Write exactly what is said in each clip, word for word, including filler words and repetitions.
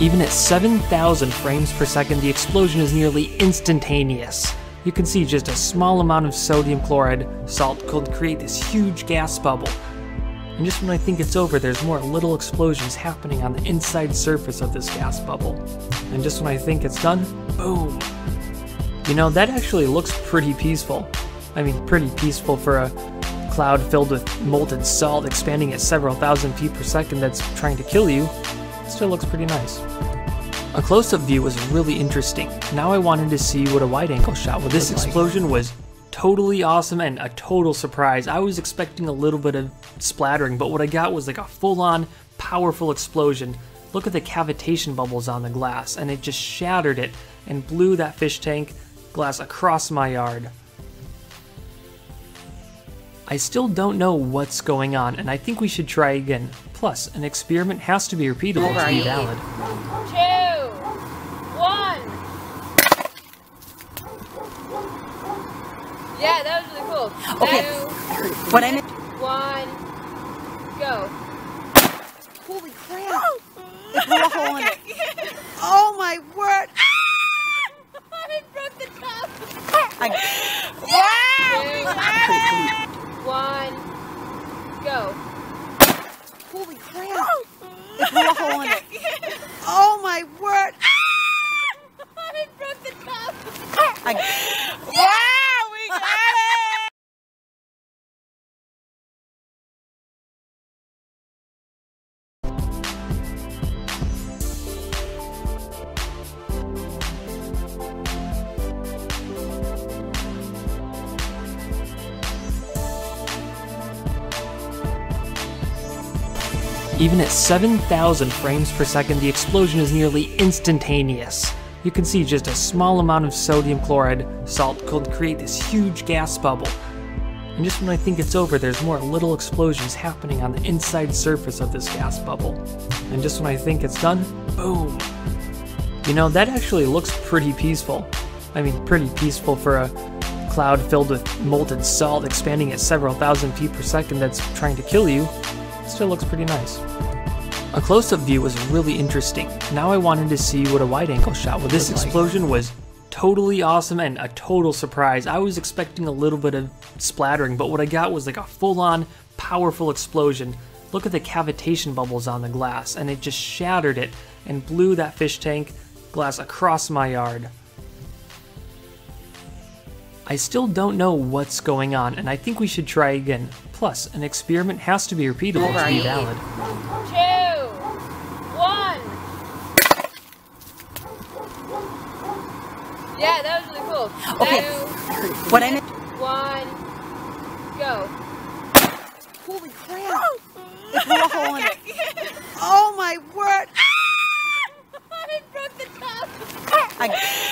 Even at seven thousand frames per second, the explosion is nearly instantaneous. You can see just a small amount of sodium chloride salt could create this huge gas bubble. And just when I think it's over, there's more little explosions happening on the inside surface of this gas bubble. And just when I think it's done, boom! You know, that actually looks pretty peaceful. I mean, pretty peaceful for a cloud filled with molten salt expanding at several thousand feet per second that's trying to kill you. It still looks pretty nice. A close-up view was really interesting. Now I wanted to see what a wide-angle shot would look like. This explosion was totally awesome and a total surprise. I was expecting a little bit of splattering, but what I got was like a full-on, powerful explosion. Look at the cavitation bubbles on the glass, and it just shattered it and blew that fish tank glass across my yard. I still don't know what's going on, and I think we should try again. Plus, an experiment has to be repeatable to be valid. Two, one. Yeah, that was really cool. Okay. Two, What I meant. one, go. Holy crap! It blew a hole in it. Oh my word! I broke the top. I... Two, one, go. Holy crap! It blew a hole in it. Oh my word! I broke the top. I... Yeah, we got it! Even at seven thousand frames per second, the explosion is nearly instantaneous. You can see just a small amount of sodium chloride salt could create this huge gas bubble. And just when I think it's over, there's more little explosions happening on the inside surface of this gas bubble. And just when I think it's done, boom! You know, that actually looks pretty peaceful. I mean, pretty peaceful for a cloud filled with molten salt expanding at several thousand feet per second that's trying to kill you. It still looks pretty nice. A close-up view was really interesting. Now I wanted to see what a wide-angle shot would look like. This explosion was totally awesome and a total surprise. I was expecting a little bit of splattering, but what I got was like a full-on, powerful explosion. Look at the cavitation bubbles on the glass, and it just shattered it and blew that fish tank glass across my yard. I still don't know what's going on, and I think we should try again. Plus, an experiment has to be repeatable to be valid. Two, one. Yeah, that was really cool. Okay. Two, What I meant. one, go. Holy crap! It blew a hole in it. Oh my word! I broke the top. I...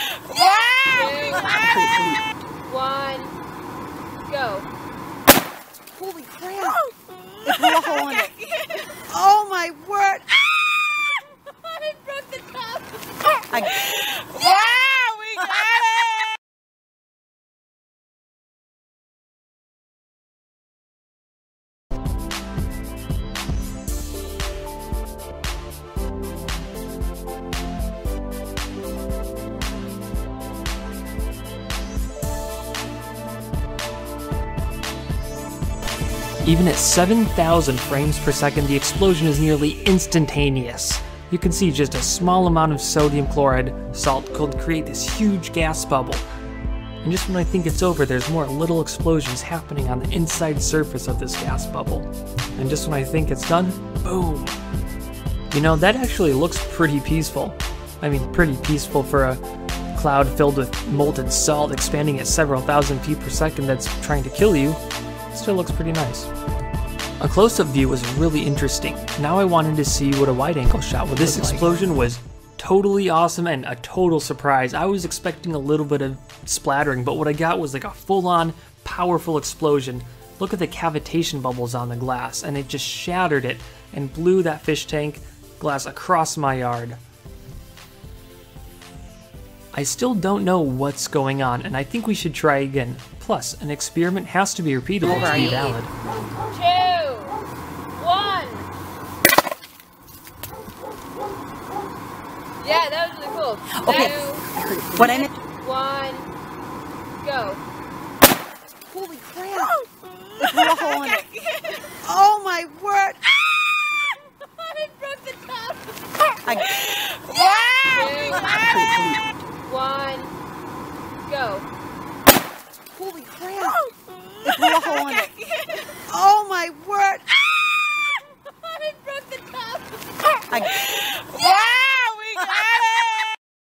Yeah! One, go. Holy crap! It blew a hole in it. Oh my word! I broke the top. I... Yeah, we got it! Even at seven thousand frames per second, the explosion is nearly instantaneous. You can see just a small amount of sodium chloride salt could create this huge gas bubble. And just when I think it's over, there's more little explosions happening on the inside surface of this gas bubble. And just when I think it's done, boom! You know, that actually looks pretty peaceful. I mean, pretty peaceful for a cloud filled with molten salt expanding at several thousand feet per second that's trying to kill you. It still looks pretty nice. A close-up view was really interesting. Now I wanted to see what a wide-angle shot would look like. This explosion was totally awesome and a total surprise. I was expecting a little bit of splattering, but what I got was like a full-on, powerful explosion. Look at the cavitation bubbles on the glass, and it just shattered it and blew that fish tank glass across my yard. I still don't know what's going on, and I think we should try again. Plus, an experiment has to be repeatable to be valid. Two, one. Yeah, that was really cool. Okay. Two, What I meant. one, go. Holy crap! It blew a hole in it. Oh my word! I broke the top. I, Two, one, go. holy crap! It blew a hole in it. Oh my word! I broke the top. I, Yeah, we got it!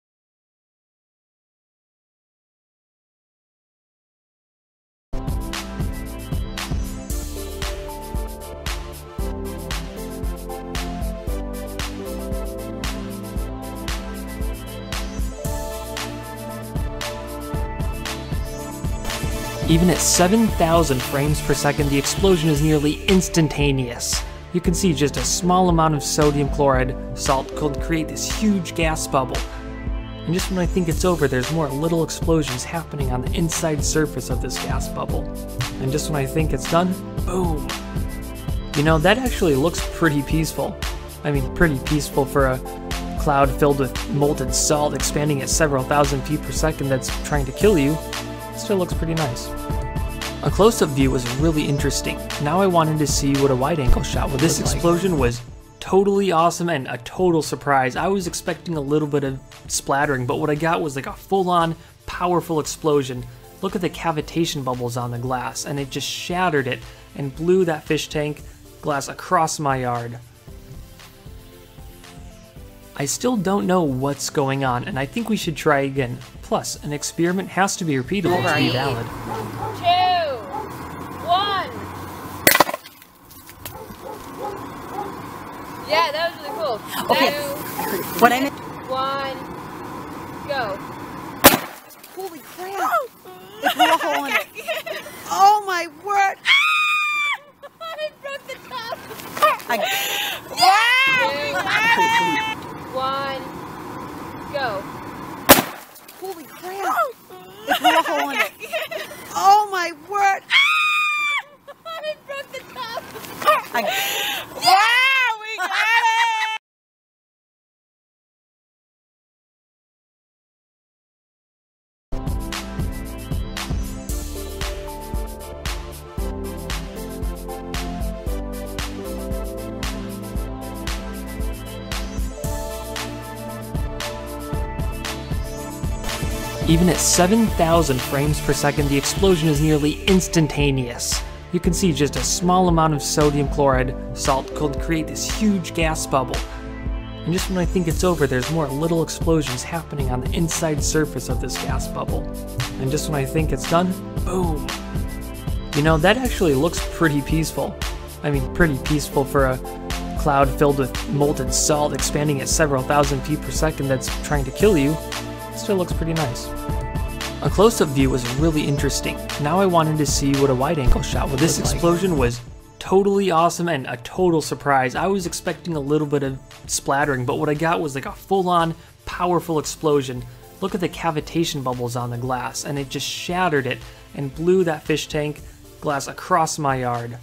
Even at seven thousand frames per second, the explosion is nearly instantaneous. You can see just a small amount of sodium chloride salt could create this huge gas bubble. And just when I think it's over, there's more little explosions happening on the inside surface of this gas bubble. And just when I think it's done, boom! You know, that actually looks pretty peaceful. I mean, pretty peaceful for a cloud filled with molten salt expanding at several thousand feet per second that's trying to kill you. Still looks pretty nice. A close-up view was really interesting. Now I wanted to see what a wide-angle shot would look like. This explosion was totally awesome and a total surprise. I was expecting a little bit of splattering, but what I got was like a full-on, powerful explosion. Look at the cavitation bubbles on the glass, and it just shattered it and blew that fish tank glass across my yard. I still don't know what's going on, and I think we should try again. Plus, an experiment has to be repeatable to be valid. Two, one. Yeah, that was really cool. Okay. Two, what I meant. one, go. Holy crap! It blew a hole in it. Oh my word! I broke the top. I, Two, one, go. holy crap! It blew a hole in it. Oh my word! I broke the top. I, Yeah, we got it! Even at seven thousand frames per second, the explosion is nearly instantaneous. You can see just a small amount of sodium chloride salt could create this huge gas bubble. And just when I think it's over, there's more little explosions happening on the inside surface of this gas bubble. And just when I think it's done, boom! You know, that actually looks pretty peaceful. I mean, pretty peaceful for a cloud filled with molten salt expanding at several thousand feet per second that's trying to kill you. Still looks pretty nice. A close-up view was really interesting. Now I wanted to see what a wide-angle shot would look like. This explosion was totally awesome and a total surprise. I was expecting a little bit of splattering, but what I got was like a full-on, powerful explosion. Look at the cavitation bubbles on the glass, and it just shattered it and blew that fish tank glass across my yard.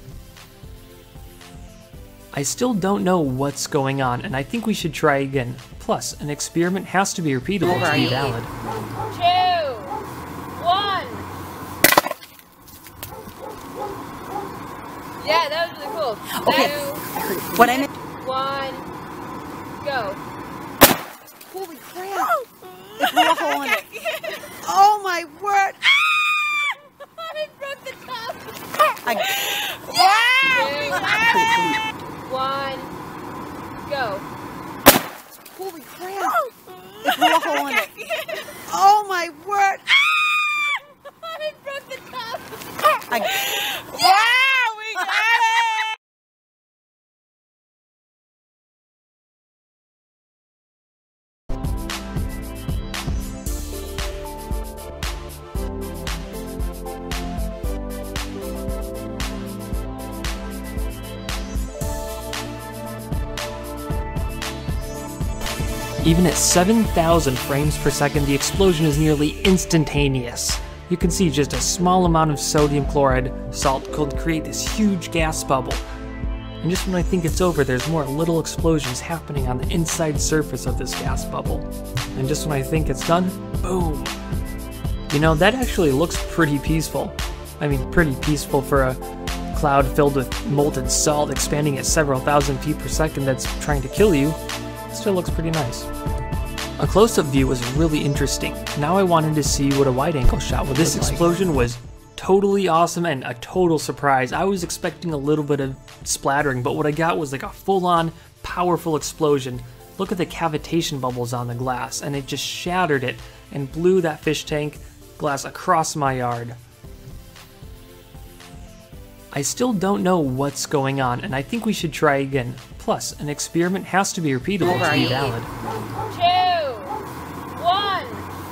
I still don't know what's going on, and I think we should try again. Plus, an experiment has to be repeatable to be valid. Two, one. Yeah, that was really cool. Okay. Two, what I meant. one, go. Holy crap! It blew a hole in it. Oh my word! I broke the top. I, Two, one, go. holy crap! It blew a hole in it. Oh my word! I broke the top. I, Yeah, we got it! Even at seven thousand frames per second, the explosion is nearly instantaneous. You can see just a small amount of sodium chloride salt could create this huge gas bubble. And just when I think it's over, there's more little explosions happening on the inside surface of this gas bubble. And just when I think it's done, boom! You know, that actually looks pretty peaceful. I mean, pretty peaceful for a cloud filled with molten salt expanding at several thousand feet per second that's trying to kill you. It still looks pretty nice. A close-up view was really interesting. Now I wanted to see what a wide-angle shot would look like. This explosion was totally awesome and a total surprise. I was expecting a little bit of splattering, but what I got was like a full-on, powerful explosion. Look at the cavitation bubbles on the glass, and it just shattered it and blew that fish tank glass across my yard. I still don't know what's going on, and I think we should try again. Plus, an experiment has to be repeatable to be valid. Two, one.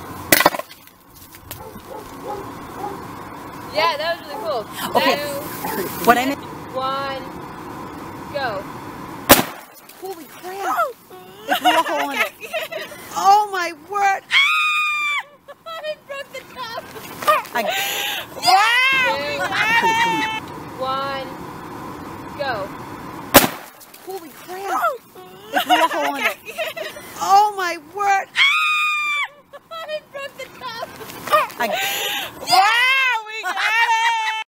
Yeah, that was really cool. Okay. Two, What I meant. one, go. Holy crap! It blew a hole in it. Oh my word! I broke the top. I, Two, one, go. holy crap! It blew a hole in it. Oh my word! I broke the top. I, Yeah, we got it!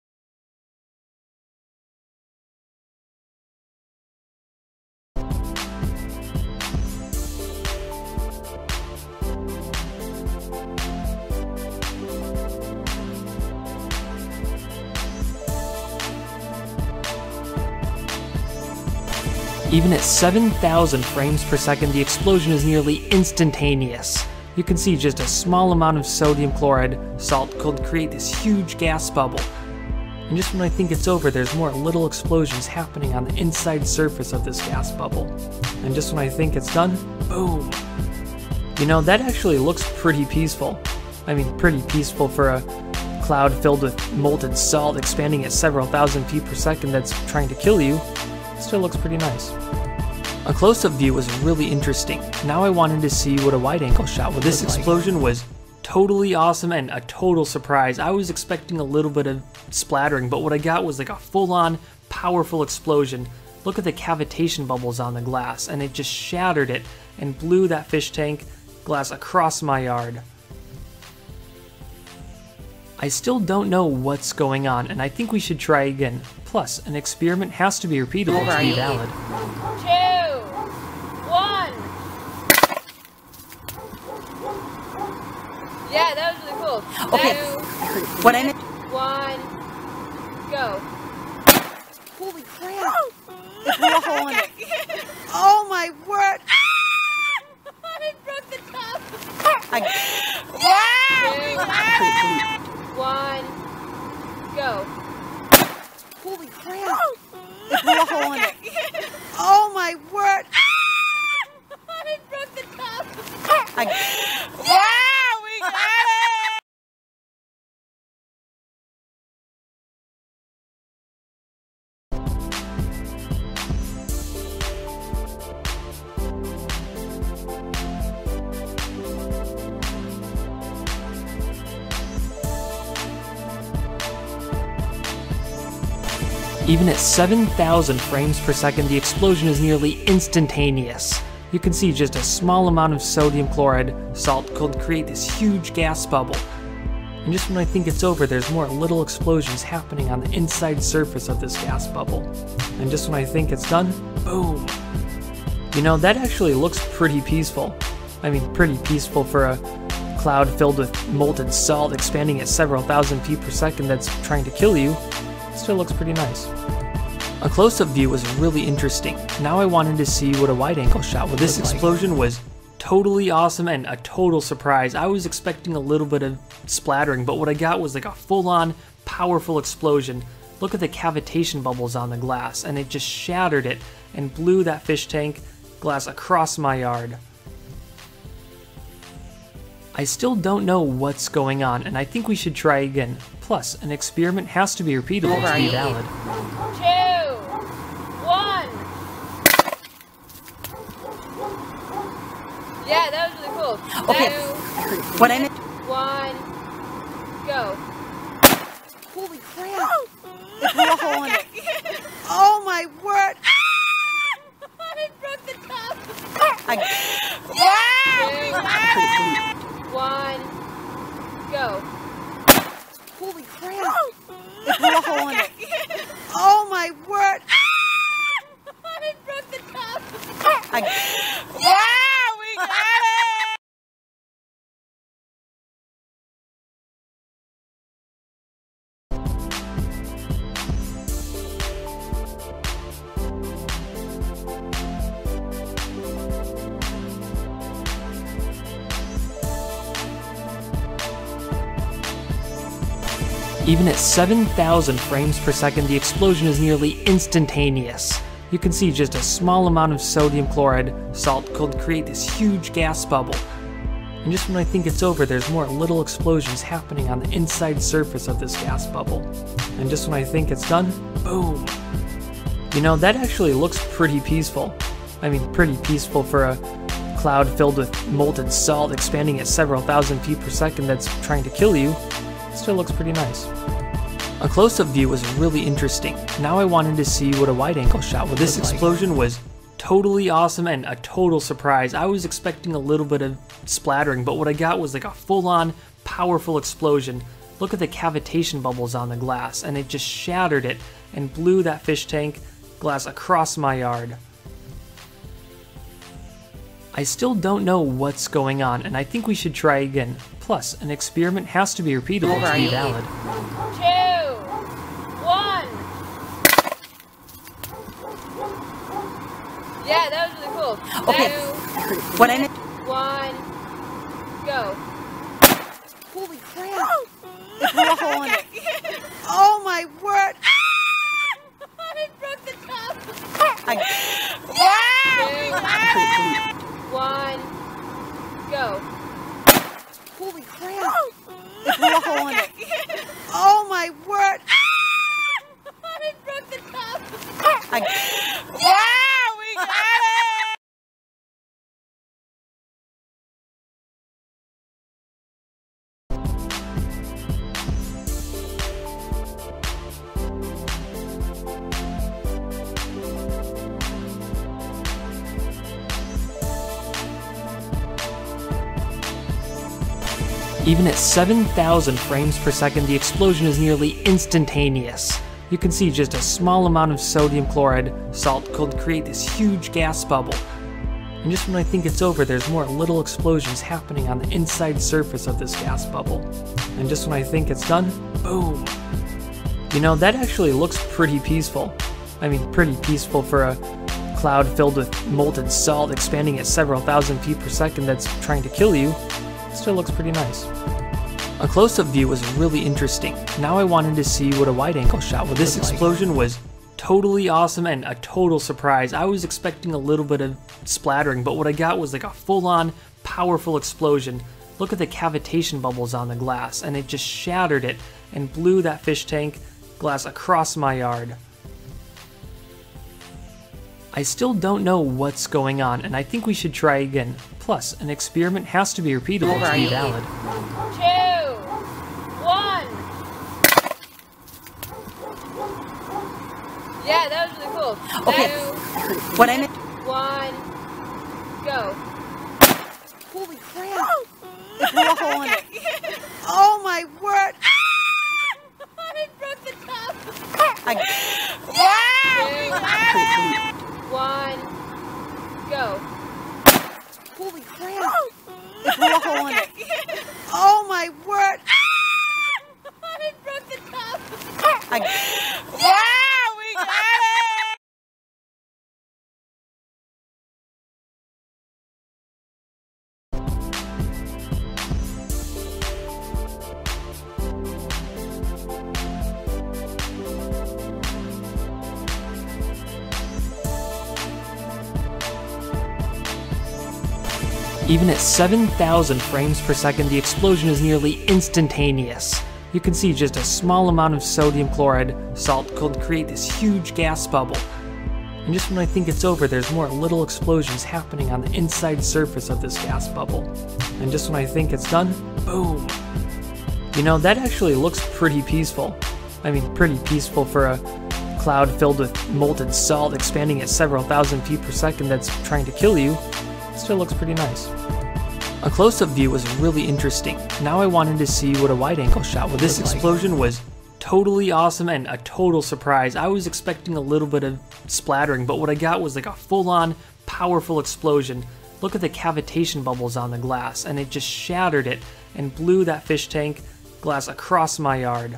Even at seven thousand frames per second, the explosion is nearly instantaneous. You can see just a small amount of sodium chloride salt could create this huge gas bubble. And just when I think it's over, there's more little explosions happening on the inside surface of this gas bubble. And just when I think it's done, boom! You know, that actually looks pretty peaceful. I mean, pretty peaceful for a cloud filled with molten salt expanding at several thousand feet per second that's trying to kill you. It still looks pretty nice. A close-up view was really interesting. Now I wanted to see what a wide-angle shot would look like. This explosion was totally awesome and a total surprise. I was expecting a little bit of splattering, but what I got was like a full-on, powerful explosion. Look at the cavitation bubbles on the glass, and it just shattered it and blew that fish tank glass across my yard. I still don't know what's going on, and I think we should try again. Plus, an experiment has to be repeatable to be valid. Two, one. Yeah, that was really cool. Okay. Two, what I meant. one, go. Holy crap! It blew a hole in it. Oh my word! I broke the top. I, Two, one, go. holy crap! It blew a hole in it. Oh my word! I broke the top. I, Yeah, we got it! Even at seven thousand frames per second, the explosion is nearly instantaneous. You can see just a small amount of sodium chloride salt could create this huge gas bubble. And just when I think it's over, there's more little explosions happening on the inside surface of this gas bubble. And just when I think it's done, boom! You know, that actually looks pretty peaceful. I mean, pretty peaceful for a cloud filled with molten salt expanding at several thousand feet per second that's trying to kill you. It still looks pretty nice. A close-up view was really interesting. Now I wanted to see what a wide-angle shot would look like. This explosion was totally awesome and a total surprise. I was expecting a little bit of splattering, but what I got was like a full-on, powerful explosion. Look at the cavitation bubbles on the glass, and it just shattered it and blew that fish tank glass across my yard. I still don't know what's going on, and I think we should try again. Plus, an experiment has to be repeatable to be valid. Two, one. Yeah, that was really cool. Okay. Two, what I meant. one, go. Holy crap! It blew a hole in it. Oh my word! word! I broke the top. I... Yeah, we got it! Even at seven thousand frames per second, the explosion is nearly instantaneous. You can see just a small amount of sodium chloride salt could create this huge gas bubble. And just when I think it's over, there's more little explosions happening on the inside surface of this gas bubble. And just when I think it's done, boom! You know, that actually looks pretty peaceful. I mean, pretty peaceful for a cloud filled with molten salt expanding at several thousand feet per second that's trying to kill you. It still looks pretty nice. A close-up view was really interesting. Now I wanted to see what a wide-angle shot would This explosion was totally awesome and a total surprise. I was expecting a little bit of splattering, but what I got was like a full-on, powerful explosion. Look at the cavitation bubbles on the glass, and it just shattered it and blew that fish tank glass across my yard. I still don't know what's going on, and I think we should try again. Plus, an experiment has to be repeatable to be valid. Two, one. Yeah, that was really cool. Okay. Two, What I meant... one, go. Holy crap! It blew a hole in it. Oh my word! I broke the top. I... Yeah! Two, one, go. Holy crap! It blew a hole in it. Oh my word! I broke the top. I... Yeah! We got it! Even at seven thousand frames per second, the explosion is nearly instantaneous. You can see just a small amount of sodium chloride salt could create this huge gas bubble. And just when I think it's over, there's more little explosions happening on the inside surface of this gas bubble. And just when I think it's done, boom! You know, that actually looks pretty peaceful. I mean, pretty peaceful for a cloud filled with molten salt expanding at several thousand feet per second that's trying to kill you. It still looks pretty nice. A close-up view was really interesting. Now I wanted to see what a wide-angle shot would This explosion was totally awesome and a total surprise. I was expecting a little bit of splattering, but what I got was like a full-on, powerful explosion. Look at the cavitation bubbles on the glass, and it just shattered it and blew that fish tank glass across my yard. I still don't know what's going on, and I think we should try again. Plus, an experiment has to be repeatable to be valid. Two, one. Yeah, that was really cool. Okay. Two, What I meant... one, go. Holy crap! It blew a hole in it. Oh my word! I broke the top. I... Yeah! We got it! One, go. Holy crap! It blew a hole in it. Oh my word! I broke the top. I... Yeah! We got it! Even at seven thousand frames per second, the explosion is nearly instantaneous. You can see just a small amount of sodium chloride salt could create this huge gas bubble. And just when I think it's over, there's more little explosions happening on the inside surface of this gas bubble. And just when I think it's done, boom! You know, that actually looks pretty peaceful. I mean, pretty peaceful for a cloud filled with molten salt expanding at several thousand feet per second that's trying to kill you. It still looks pretty nice. A close-up view was really interesting. Now I wanted to see what a wide-angle shot would This explosion was totally awesome and a total surprise. I was expecting a little bit of splattering, but what I got was like a full-on powerful explosion. Look at the cavitation bubbles on the glass, and it just shattered it and blew that fish tank glass across my yard.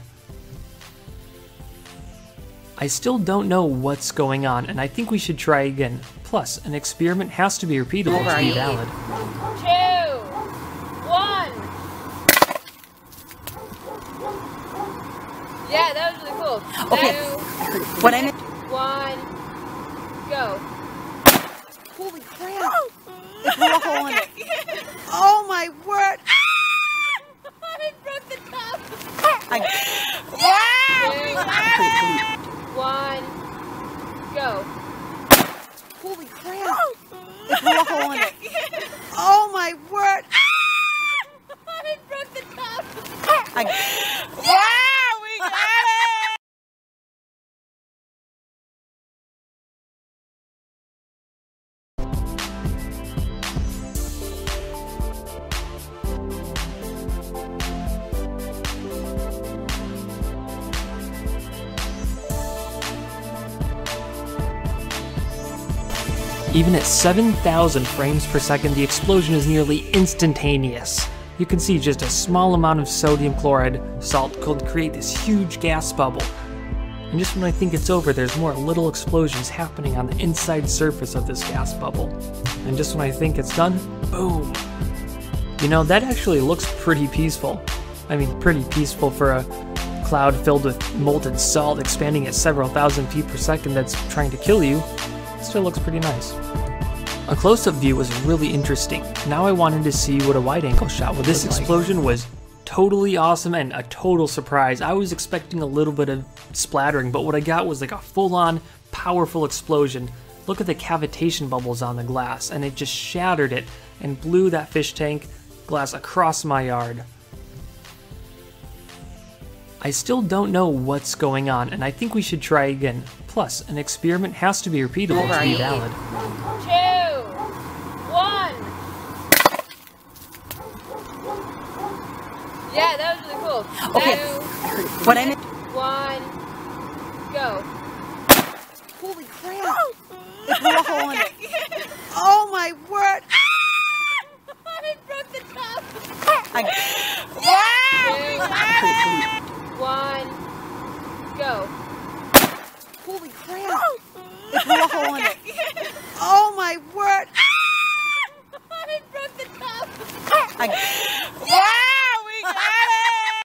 I still don't know what's going on, and I think we should try again. Plus, an experiment has to be repeatable to be valid. Two, one. Yeah, that was really cool. Okay. Two, What I meant. one, go. Holy crap! It blew a hole in it. Oh my word! I broke the top. I, Two, one, go. holy crap! It blew a hole in it. Oh my word! I broke the top. I, Yeah, we got it. Even at seven thousand frames per second, the explosion is nearly instantaneous. You can see just a small amount of sodium chloride salt could create this huge gas bubble. And just when I think it's over, there's more little explosions happening on the inside surface of this gas bubble. And just when I think it's done, boom. You know, that actually looks pretty peaceful. I mean, pretty peaceful for a cloud filled with molten salt expanding at several thousand feet per second that's trying to kill you. It still looks pretty nice. A close-up view was really interesting. Now I wanted to see what a wide-angle shot would look like. This explosion was totally awesome and a total surprise. I was expecting a little bit of splattering, but what I got was like a full-on powerful explosion. Look at the cavitation bubbles on the glass, and it just shattered it and blew that fish tank glass across my yard. I still don't know what's going on, and I think we should try again. Plus, an experiment has to be repeatable to be valid. Two, one. Yeah, that was really cool. Okay. Two, what I meant. one, go. Holy crap! It blew a hole in it. Oh my word! I broke the top. I, Two, one, go. holy crap! It blew a hole in it. Oh my word! I broke the top. I, Yeah, we got it.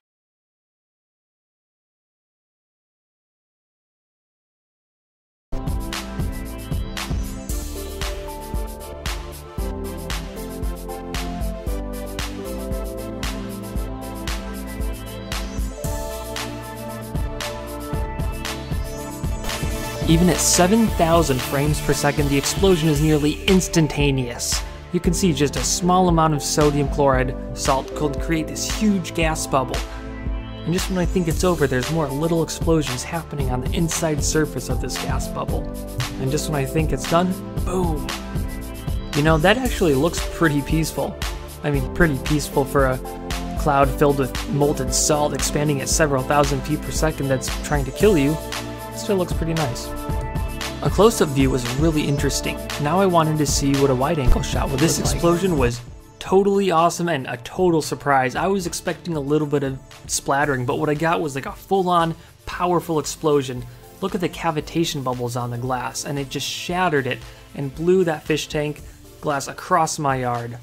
Even at seven thousand frames per second, the explosion is nearly instantaneous. You can see just a small amount of sodium chloride salt could create this huge gas bubble. And just when I think it's over, there's more little explosions happening on the inside surface of this gas bubble. And just when I think it's done, boom. You know, that actually looks pretty peaceful. I mean, pretty peaceful for a cloud filled with molten salt expanding at several thousand feet per second that's trying to kill you. It still looks pretty nice. A close-up view was really interesting. Now I wanted to see what a wide-angle shot would look like. This explosion was totally awesome and a total surprise. I was expecting a little bit of splattering, but what I got was like a full-on powerful explosion. Look at the cavitation bubbles on the glass, and it just shattered it and blew that fish tank glass across my yard.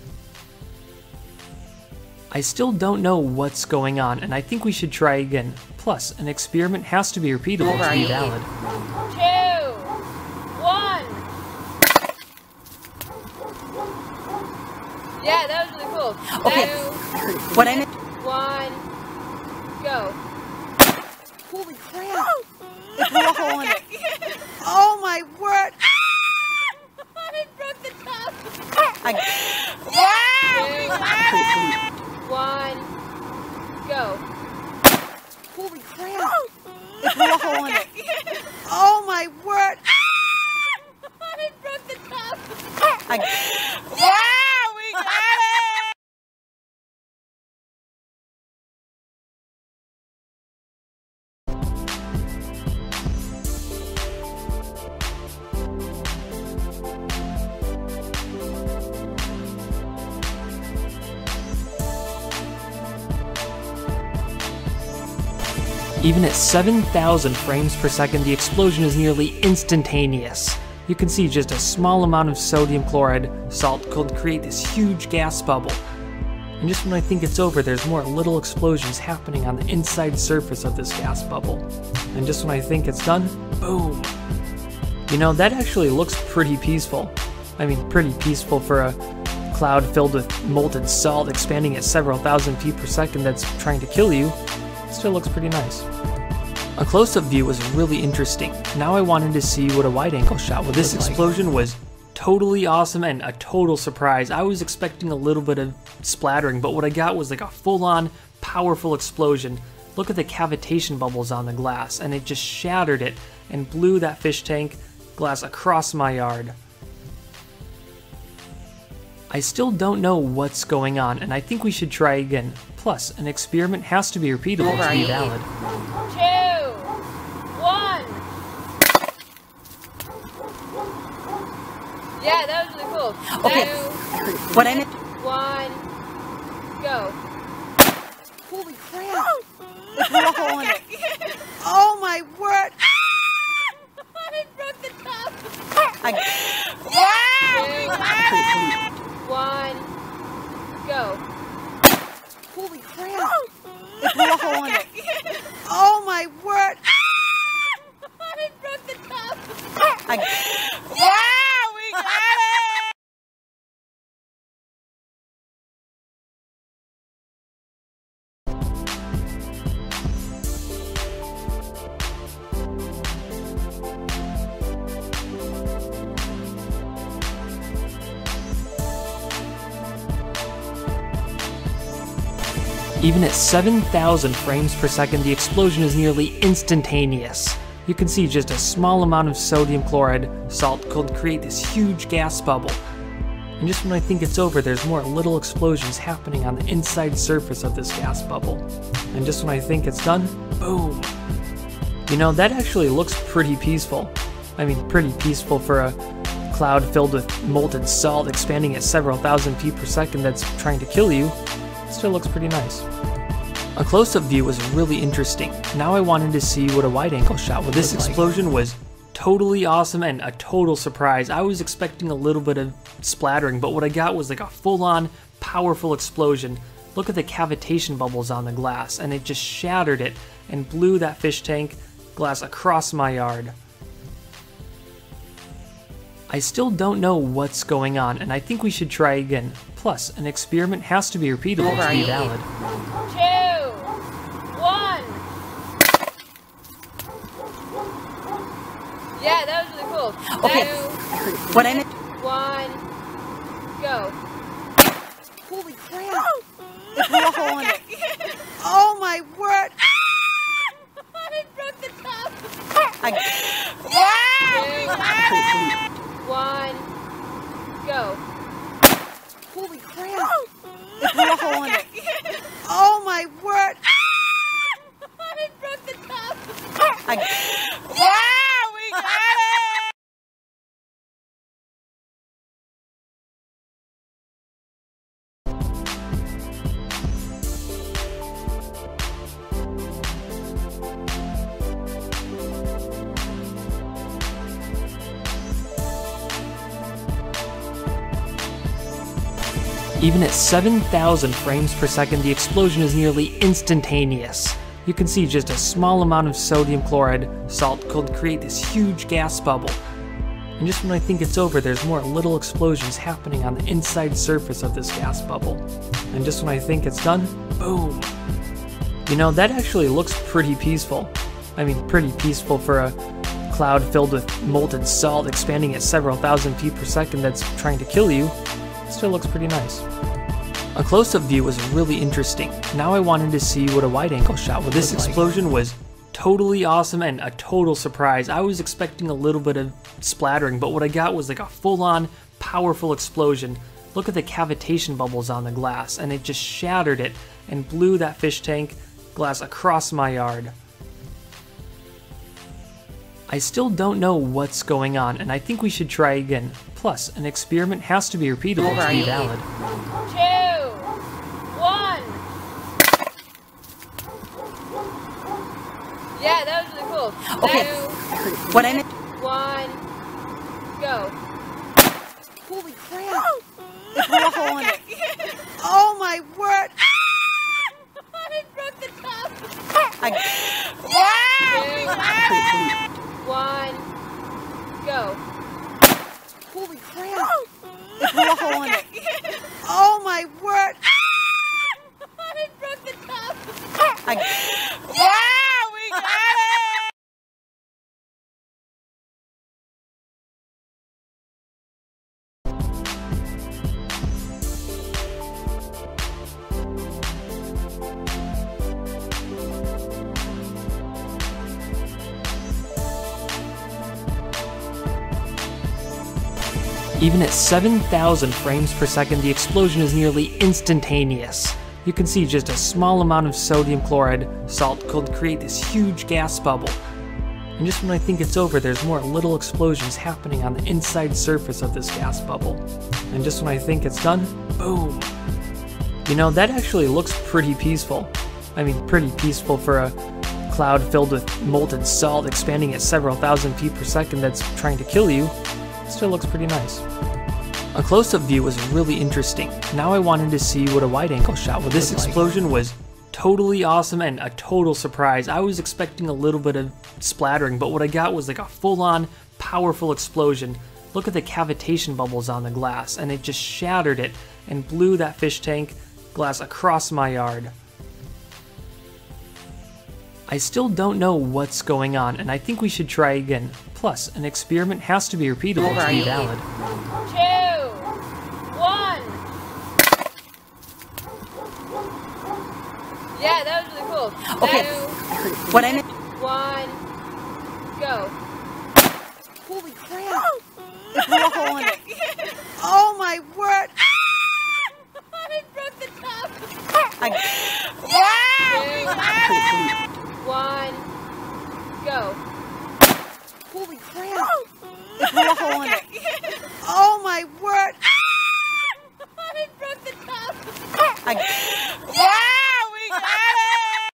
I still don't know what's going on, and I think we should try again. Plus, an experiment has to be repeatable to be valid. Two, one. Yeah, that was really cool. Okay. Two, what I meant. one, go. Holy crap! It blew a hole in it. Oh my word! I broke the top. I, Two, one, go. holy crap! It blew a hole in it. Oh my word! I broke the top. I, Even at seven thousand frames per second, the explosion is nearly instantaneous. You can see just a small amount of sodium chloride salt could create this huge gas bubble. And just when I think it's over, there's more little explosions happening on the inside surface of this gas bubble. And just when I think it's done, boom! You know, that actually looks pretty peaceful. I mean, pretty peaceful for a cloud filled with molten salt expanding at several thousand feet per second that's trying to kill you. It still looks pretty nice. A close-up view was really interesting. Now I wanted to see what a wide-angle shot would look like. This explosion was totally awesome and a total surprise. I was expecting a little bit of splattering, but what I got was like a full-on, powerful explosion. Look at the cavitation bubbles on the glass, and it just shattered it and blew that fish tank glass across my yard. I still don't know what's going on, and I think we should try again. Plus, an experiment has to be repeatable to be valid. Two, one. Yeah, that was really cool. Okay. Two, What I meant. one, go. Holy crap! It blew a hole in it. Oh my word! I broke the top. I, Two, one, go. holy crap! It blew a hole in it. Oh my word! I broke the top. I, Yeah, we got it. Even at seven thousand frames per second, the explosion is nearly instantaneous. You can see just a small amount of sodium chloride salt could create this huge gas bubble. And just when I think it's over, there's more little explosions happening on the inside surface of this gas bubble. And just when I think it's done, boom! You know, that actually looks pretty peaceful. I mean, pretty peaceful for a cloud filled with molten salt expanding at several thousand feet per second that's trying to kill you. It still looks pretty nice. A close-up view was really interesting. Now I wanted to see what a wide-angle shot would look like. This explosion was totally awesome and a total surprise. I was expecting a little bit of splattering, but what I got was like a full-on, powerful explosion. Look at the cavitation bubbles on the glass, and it just shattered it and blew that fish tank glass across my yard. I still don't know what's going on, and I think we should try again. Plus, an experiment has to be repeatable to be valid. Two, one. Yeah, that was really cool. Okay. Two, what I meant. one, go. Holy crap! It blew a hole in it. Oh my word! I broke the top. I, Two, one, go. holy crap! It blew a hole in it. Oh my word! I broke the top. I, Yeah, we got it. Even at seven thousand frames per second, the explosion is nearly instantaneous. You can see just a small amount of sodium chloride salt could create this huge gas bubble. And just when I think it's over, there's more little explosions happening on the inside surface of this gas bubble. And just when I think it's done, boom! You know, that actually looks pretty peaceful. I mean, pretty peaceful for a cloud filled with molten salt expanding at several thousand feet per second that's trying to kill you. It still looks pretty nice. A close-up view was really interesting. Now I wanted to see what a wide-angle shot would look like. This explosion was totally awesome and a total surprise. I was expecting a little bit of splattering, but what I got was like a full-on, powerful explosion. Look at the cavitation bubbles on the glass, and it just shattered it and blew that fish tank glass across my yard. I still don't know what's going on, and I think we should try again. Plus, an experiment has to be repeatable to be valid. Two, one. Yeah, that was really cool. Okay. Two, What I meant. one, go. Holy crap! It blew a hole in it. Oh my word! I broke the top. I, Two, one, go. holy crap! It blew a hole in it. Oh my word! I broke the top. I, Yeah, we got it! Even at seven thousand frames per second, the explosion is nearly instantaneous. You can see just a small amount of sodium chloride salt could create this huge gas bubble. And just when I think it's over, there's more little explosions happening on the inside surface of this gas bubble. And just when I think it's done, boom. You know, that actually looks pretty peaceful. I mean, pretty peaceful for a cloud filled with molten salt expanding at several thousand feet per second that's trying to kill you. It still looks pretty nice. A close-up view was really interesting. Now I wanted to see what a wide-angle shot would This explosion was totally awesome and a total surprise. I was expecting a little bit of splattering, but what I got was like a full-on, powerful explosion. Look at the cavitation bubbles on the glass, and it just shattered it and blew that fish tank glass across my yard. I still don't know what's going on, and I think we should try again. Plus, an experiment has to be repeatable to be valid. Two, one. Yeah, that was really cool. Okay. Two, what I meant. one, go. Holy crap! It blew a hole in it. Oh my word! I broke the top. I, Two, one, go. holy crap! It blew a hole in it. Oh my word! I broke the top. I, Yeah, we got it!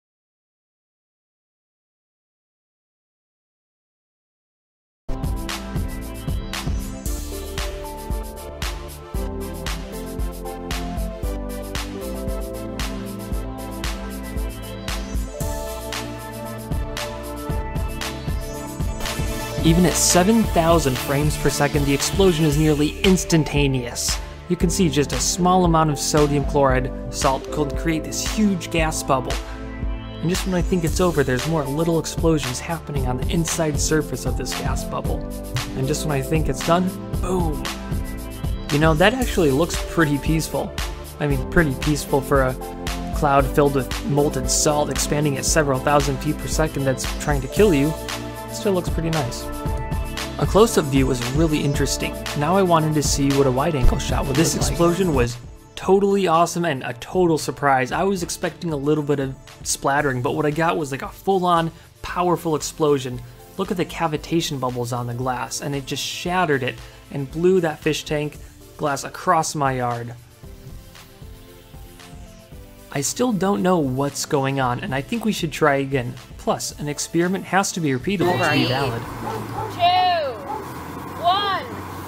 Even at seven thousand frames per second, the explosion is nearly instantaneous. You can see just a small amount of sodium chloride salt could create this huge gas bubble. And just when I think it's over, there's more little explosions happening on the inside surface of this gas bubble. And just when I think it's done, boom. You know, that actually looks pretty peaceful. I mean, pretty peaceful for a cloud filled with molten salt expanding at several thousand feet per second that's trying to kill you. It still looks pretty nice. A close-up view was really interesting. Now I wanted to see what a wide-angle shot would This explosion was totally awesome and a total surprise. I was expecting a little bit of splattering, but what I got was like a full-on, powerful explosion. Look at the cavitation bubbles on the glass, and it just shattered it and blew that fish tank glass across my yard. I still don't know what's going on, and I think we should try again. Plus, an experiment has to be repeatable to be valid. Two, one.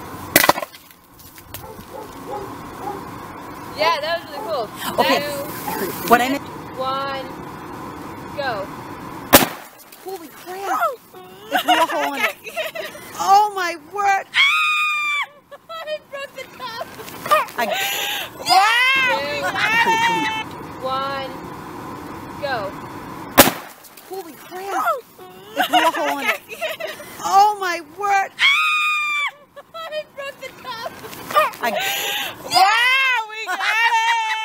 Yeah, that was really cool. Okay. Two, what I meant. one, go. Holy crap! It blew a hole in it. Oh my word! I broke the top. I, Two, one, go. holy crap! It blew a hole in it. Oh my word! I broke the top. I, Yeah, we got it!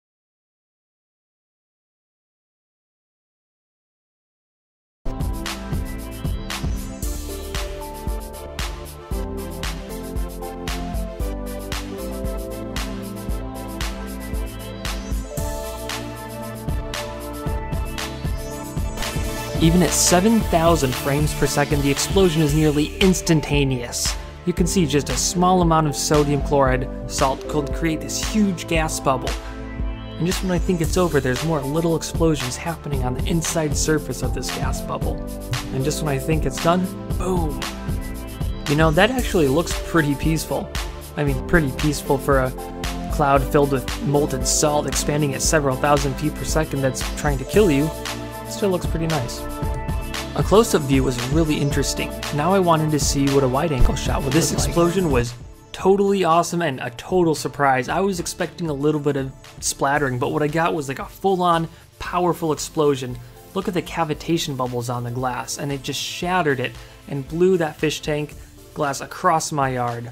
Even at seven thousand frames per second, the explosion is nearly instantaneous. You can see just a small amount of sodium chloride salt could create this huge gas bubble. And just when I think it's over, there's more little explosions happening on the inside surface of this gas bubble. And just when I think it's done, boom! You know, that actually looks pretty peaceful. I mean, pretty peaceful for a cloud filled with molten salt expanding at several thousand feet per second that's trying to kill you. It still looks pretty nice. A close-up view was really interesting. Now I wanted to see what a wide-angle shot with this explosion was. Totally awesome and a total surprise. I was expecting a little bit of splattering, but what I got was like a full-on powerful explosion. Look at the cavitation bubbles on the glass, and it just shattered it and blew that fish tank glass across my yard.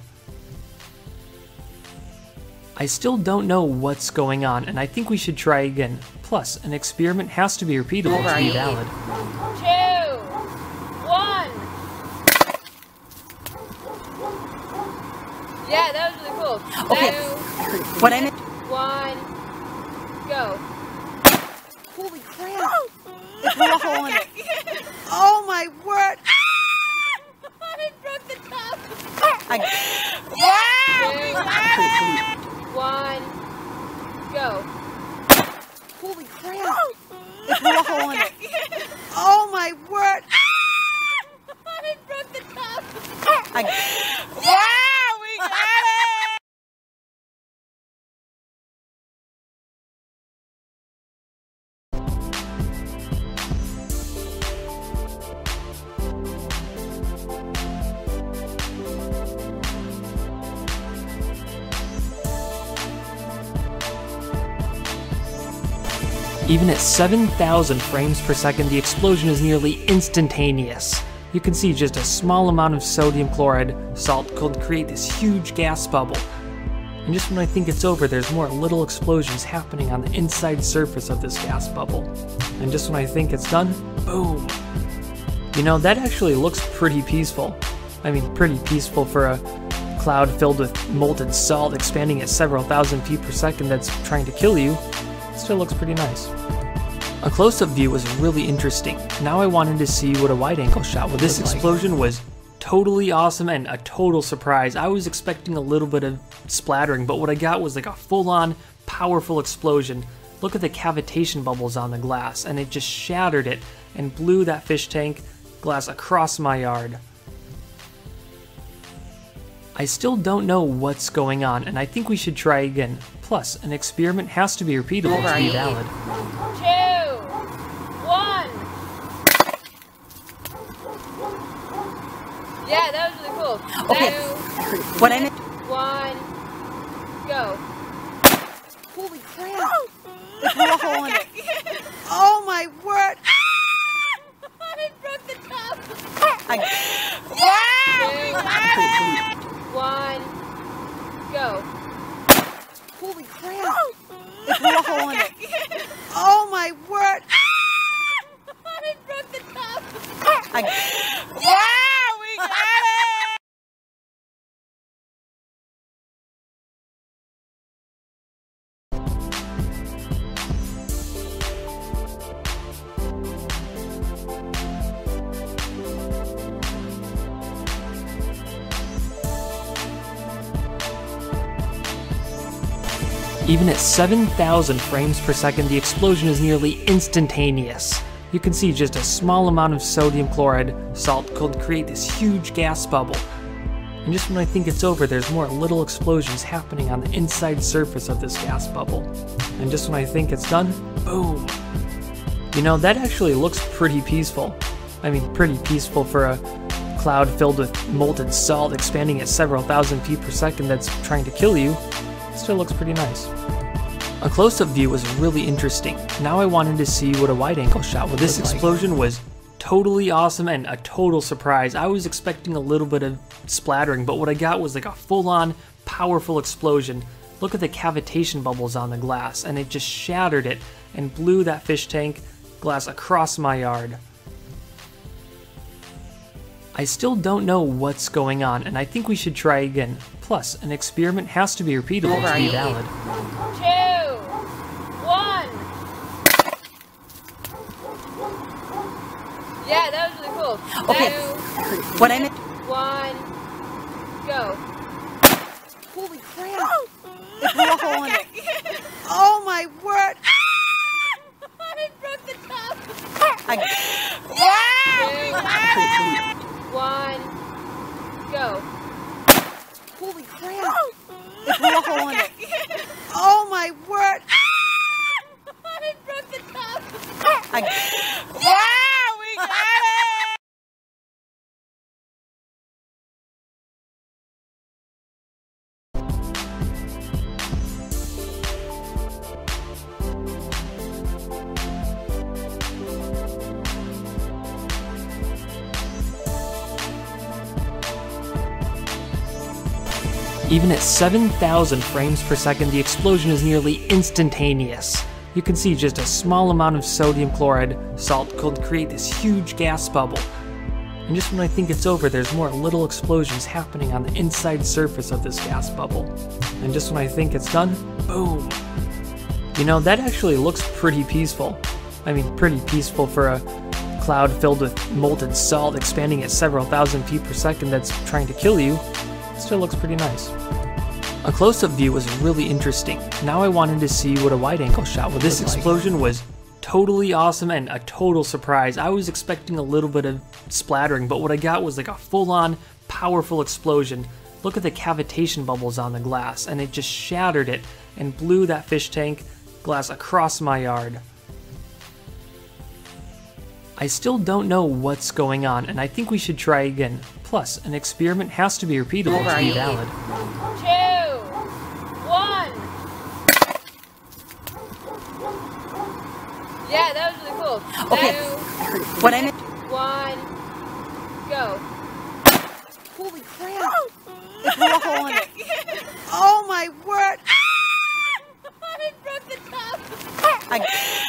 I still don't know what's going on, and I think we should try again. Plus, an experiment has to be repeatable to be valid. Two, one. Yeah, that was really cool. Okay. Two, What I meant. one, go. Holy crap! It blew a hole in it. Oh my word! I broke the top. I, Two, one, go. holy crap! It blew a hole in it. Oh my word! I broke the top. I, Yeah, we got it! Even at seven thousand frames per second, the explosion is nearly instantaneous. You can see just a small amount of sodium chloride salt could create this huge gas bubble. And just when I think it's over, there's more little explosions happening on the inside surface of this gas bubble. And just when I think it's done, boom! You know, that actually looks pretty peaceful. I mean, pretty peaceful for a cloud filled with molten salt expanding at several thousand feet per second that's trying to kill you. It still looks pretty nice. A close-up view was really interesting. Now I wanted to see what a wide-angle shot with this explosion was. Totally awesome and a total surprise. I was expecting a little bit of splattering, but what I got was like a full-on powerful explosion. Look at the cavitation bubbles on the glass, and it just shattered it and blew that fish tank glass across my yard. I still don't know what's going on, and I think we should try again. Plus, an experiment has to be repeatable to be valid. Two, one. Yeah, that was really cool. Okay. Two, what I meant. one, go. Holy crap! It blew a hole in it. Oh my word! I broke the top. I, Yeah, one, go. holy crap! It blew a hole in it. Oh my word! I broke the top. I, Yeah, we got it! Even at seven thousand frames per second, the explosion is nearly instantaneous. You can see just a small amount of sodium chloride salt could create this huge gas bubble. And just when I think it's over, there's more little explosions happening on the inside surface of this gas bubble. And just when I think it's done, boom! You know, that actually looks pretty peaceful. I mean, pretty peaceful for a cloud filled with molten salt expanding at several thousand feet per second that's trying to kill you. It still looks pretty nice. A close-up view was really interesting. Now I wanted to see what a wide-angle shot with this explosion was. Totally awesome and a total surprise. I was expecting a little bit of splattering, but what I got was like a full-on powerful explosion. Look at the cavitation bubbles on the glass, and it just shattered it and blew that fish tank glass across my yard. I still don't know what's going on, and I think we should try again. Plus, an experiment has to be repeatable to be valid. Two, one. Yeah, that was really cool. Okay. Two, what I meant. one, go. Holy crap! It blew a hole in it. Oh my word! I broke the top. I, Two, one, go. holy crap! It blew a hole in it. Oh my word! I broke the top. I, Yeah, we got it! Even at seven thousand frames per second, the explosion is nearly instantaneous. You can see just a small amount of sodium chloride salt could create this huge gas bubble. And just when I think it's over, there's more little explosions happening on the inside surface of this gas bubble. And just when I think it's done, boom. You know, that actually looks pretty peaceful. I mean, pretty peaceful for a cloud filled with molten salt expanding at several thousand feet per second that's trying to kill you. It still looks pretty nice. A close-up view was really interesting. Now I wanted to see what a wide-angle shot with this explosion was totally awesome and a total surprise. I was expecting a little bit of splattering, but what I got was like a full-on powerful explosion. Look at the cavitation bubbles on the glass, and it just shattered it and blew that fish tank glass across my yard. I still don't know what's going on, and I think we should try again. Plus, an experiment has to be repeatable to be valid. Two, one. Yeah, that was really cool. Okay. Two, what I meant. one, go. Holy crap! It blew a hole in it. Oh my word! I broke the top. I,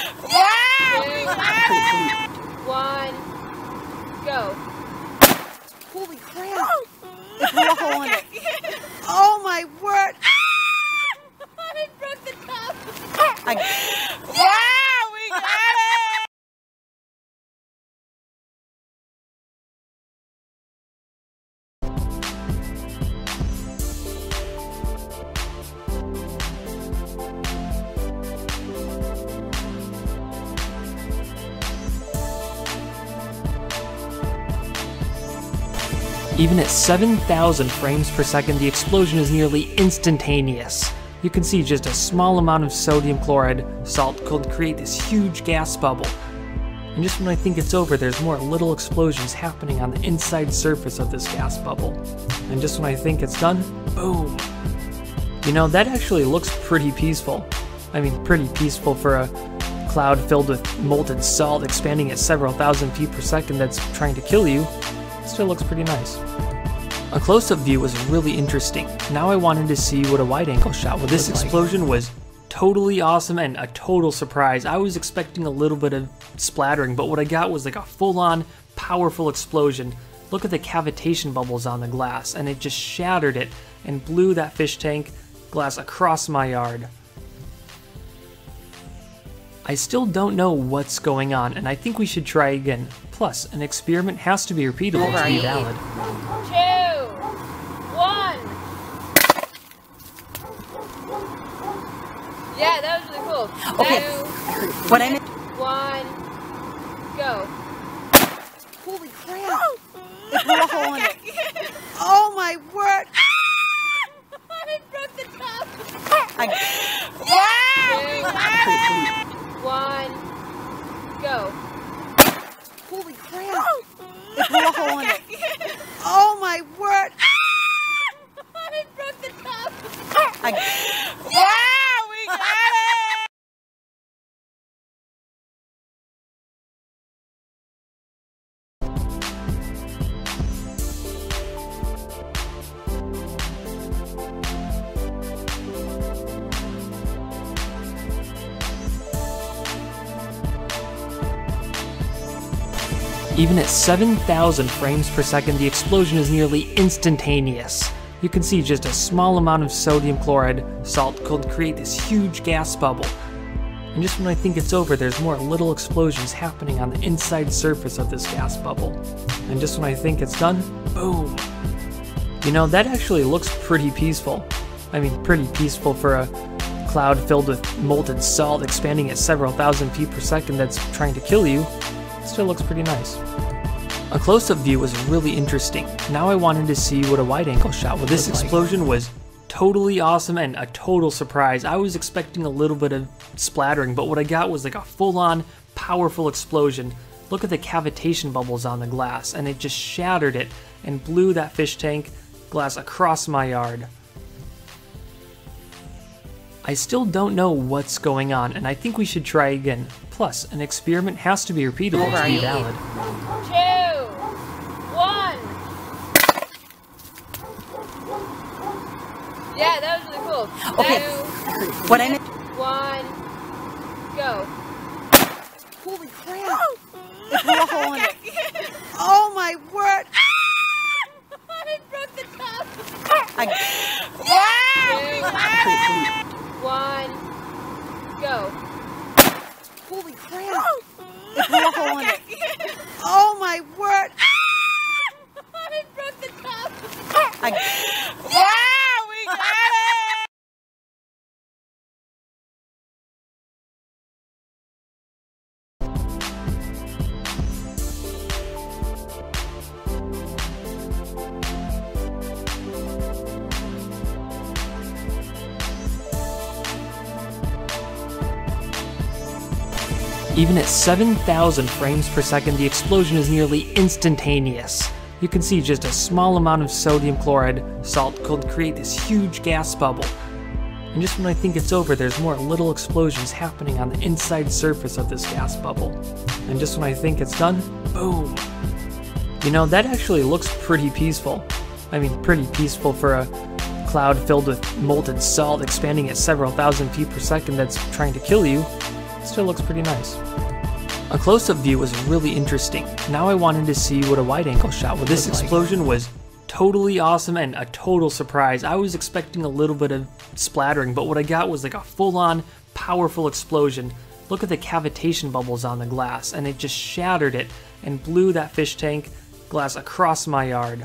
Yeah, one, go. holy crap! It blew a hole in it. Oh my word! I broke the top. I, Yeah, we got it! Even at seven thousand frames per second, the explosion is nearly instantaneous. You can see just a small amount of sodium chloride salt could create this huge gas bubble. And just when I think it's over, there's more little explosions happening on the inside surface of this gas bubble. And just when I think it's done, boom. You know, that actually looks pretty peaceful. I mean, pretty peaceful for a cloud filled with molten salt expanding at several thousand feet per second that's trying to kill you. It still looks pretty nice. A close-up view was really interesting. Now I wanted to see what a wide-angle shot with this explosion was totally awesome and a total surprise. I was expecting a little bit of splattering, but what I got was like a full-on powerful explosion. Look at the cavitation bubbles on the glass, and it just shattered it and blew that fish tank glass across my yard. I still don't know what's going on, and I think we should try again. Plus, an experiment has to be repeatable to be valid. Two, one. Yeah, that was really cool. Okay. Two, what I meant. one, go. Holy crap! It blew a hole in it. Oh my word! I broke the top. I, Yeah, one, go. holy crap! It blew a hole in it. Oh my word! I broke the top. I, Yeah, we got it! Even at seven thousand frames per second, the explosion is nearly instantaneous. You can see just a small amount of sodium chloride salt could create this huge gas bubble. And just when I think it's over, there's more little explosions happening on the inside surface of this gas bubble. And just when I think it's done, boom. You know, that actually looks pretty peaceful. I mean, pretty peaceful for a cloud filled with molten salt expanding at several thousand feet per second that's trying to kill you, it still looks pretty nice. A close-up view was really interesting. Now I wanted to see what a wide-angle shot would look like. This explosion was totally awesome and a total surprise. I was expecting a little bit of splattering, but what I got was like a full-on powerful explosion. Look at the cavitation bubbles on the glass, and it just shattered it and blew that fish tank glass across my yard. I still don't know what's going on, and I think we should try again. Plus, an experiment has to be repeatable to be valid. Two, one. Yeah, that was really cool. Okay. Two, What I meant. one, go. Holy crap! It blew a hole in it. Oh my word! I broke the top. I, Two, one, go. holy crap! It blew a hole in it. Oh my word! I broke the top. I, Yeah, we got it! Even at seven thousand frames per second, the explosion is nearly instantaneous. You can see just a small amount of sodium chloride salt could create this huge gas bubble. And just when I think it's over, there's more little explosions happening on the inside surface of this gas bubble. And just when I think it's done, boom! You know, that actually looks pretty peaceful. I mean, pretty peaceful for a cloud filled with molten salt expanding at several thousand feet per second that's trying to kill you. It still looks pretty nice. A close-up view was really interesting. Now I wanted to see what a wide-angle shot would look like. This explosion was totally awesome and a total surprise. I was expecting a little bit of splattering, but what I got was like a full-on powerful explosion. Look at the cavitation bubbles on the glass, and it just shattered it and blew that fish tank glass across my yard.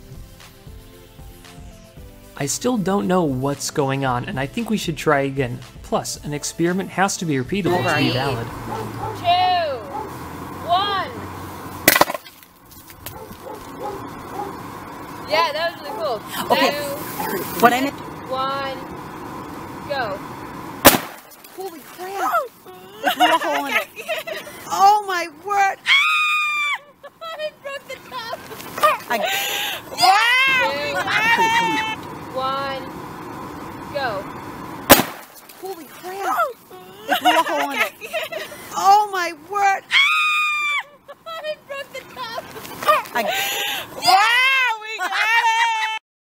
I still don't know what's going on, and I think we should try again. Plus, an experiment has to be repeatable to be valid. Two, one. Yeah, that was really cool. Okay. Two, what I meant. one, go. Holy crap! It blew a hole in it. Oh my word! I broke the top. I, Yeah! One, go. holy crap! It blew a hole in it. Oh my word! I broke the top. I, Yeah, we got it!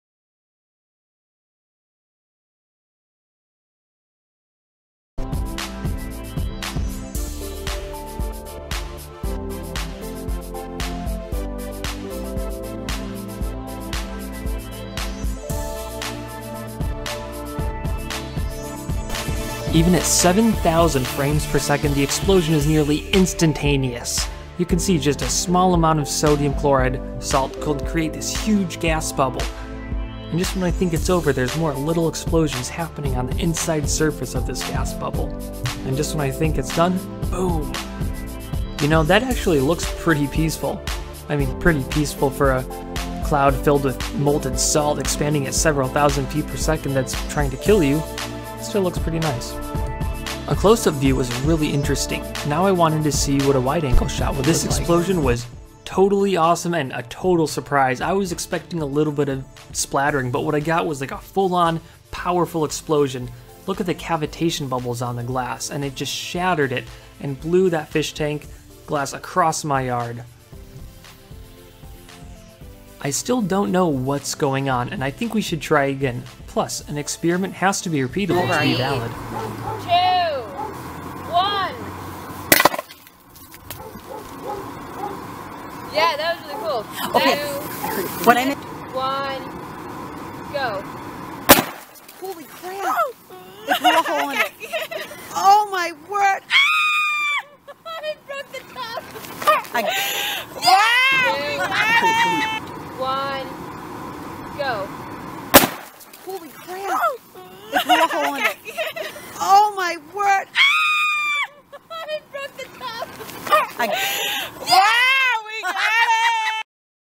Even at seven thousand frames per second, the explosion is nearly instantaneous. You can see just a small amount of sodium chloride salt could create this huge gas bubble. And just when I think it's over, there's more little explosions happening on the inside surface of this gas bubble. And just when I think it's done, boom! You know, that actually looks pretty peaceful. I mean, pretty peaceful for a cloud filled with molten salt expanding at several thousand feet per second that's trying to kill you. It still looks pretty nice. A close-up view was really interesting. Now I wanted to see what a wide-angle shot would look like. This explosion was totally awesome and a total surprise. I was expecting a little bit of splattering, but what I got was like a full-on powerful explosion. Look at the cavitation bubbles on the glass, and it just shattered it and blew that fish tank glass across my yard. I still don't know what's going on, and I think we should try again. Plus, an experiment has to be repeatable to be valid. Two, one. Yeah, that was really cool. Okay. Two, what I meant. one, go. Holy crap! It blew a hole in it. Oh my word! I broke the top. I, Yeah! One, go. holy crap! It blew a hole in it. my word! I broke the top. I... Yeah, we got it!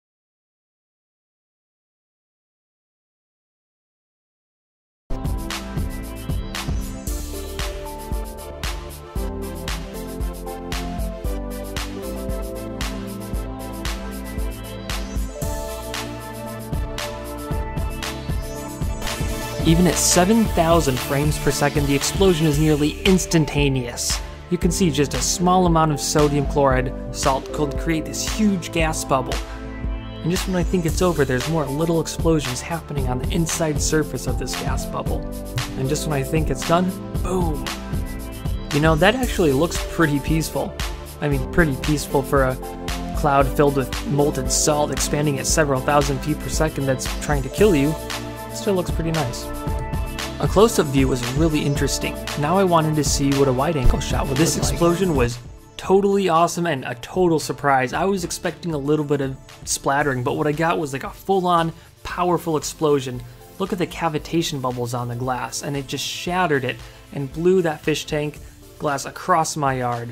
Even at seven thousand frames per second, the explosion is nearly instantaneous. You can see just a small amount of sodium chloride salt could create this huge gas bubble. And just when I think it's over, there's more little explosions happening on the inside surface of this gas bubble. And just when I think it's done, boom! You know, that actually looks pretty peaceful. I mean, pretty peaceful for a cloud filled with molten salt expanding at several thousand feet per second that's trying to kill you. Still looks pretty nice. A close-up view was really interesting. Now I wanted to see what a wide-angle shot would look like. This explosion was totally awesome and a total surprise. I was expecting a little bit of splattering, but what I got was like a full-on, powerful explosion. Look at the cavitation bubbles on the glass, and it just shattered it and blew that fish tank glass across my yard.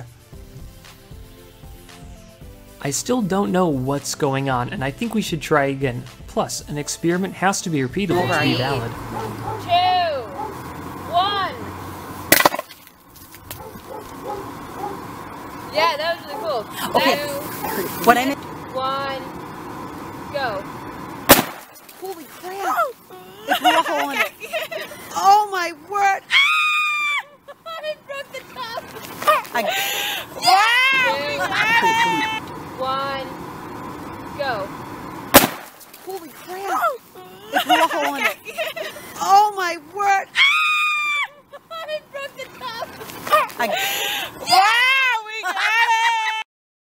I still don't know what's going on, and I think we should try again. Plus, an experiment has to be repeatable to be valid. Two, one. Yeah, that was really cool. Okay. Two, What I meant. one, go. Holy crap! It blew a hole in it. Oh my word! I broke the top. I... Two, one, go. Holy crap! It blew a hole in it. Oh my word! I broke the top. I... Yeah, we got it!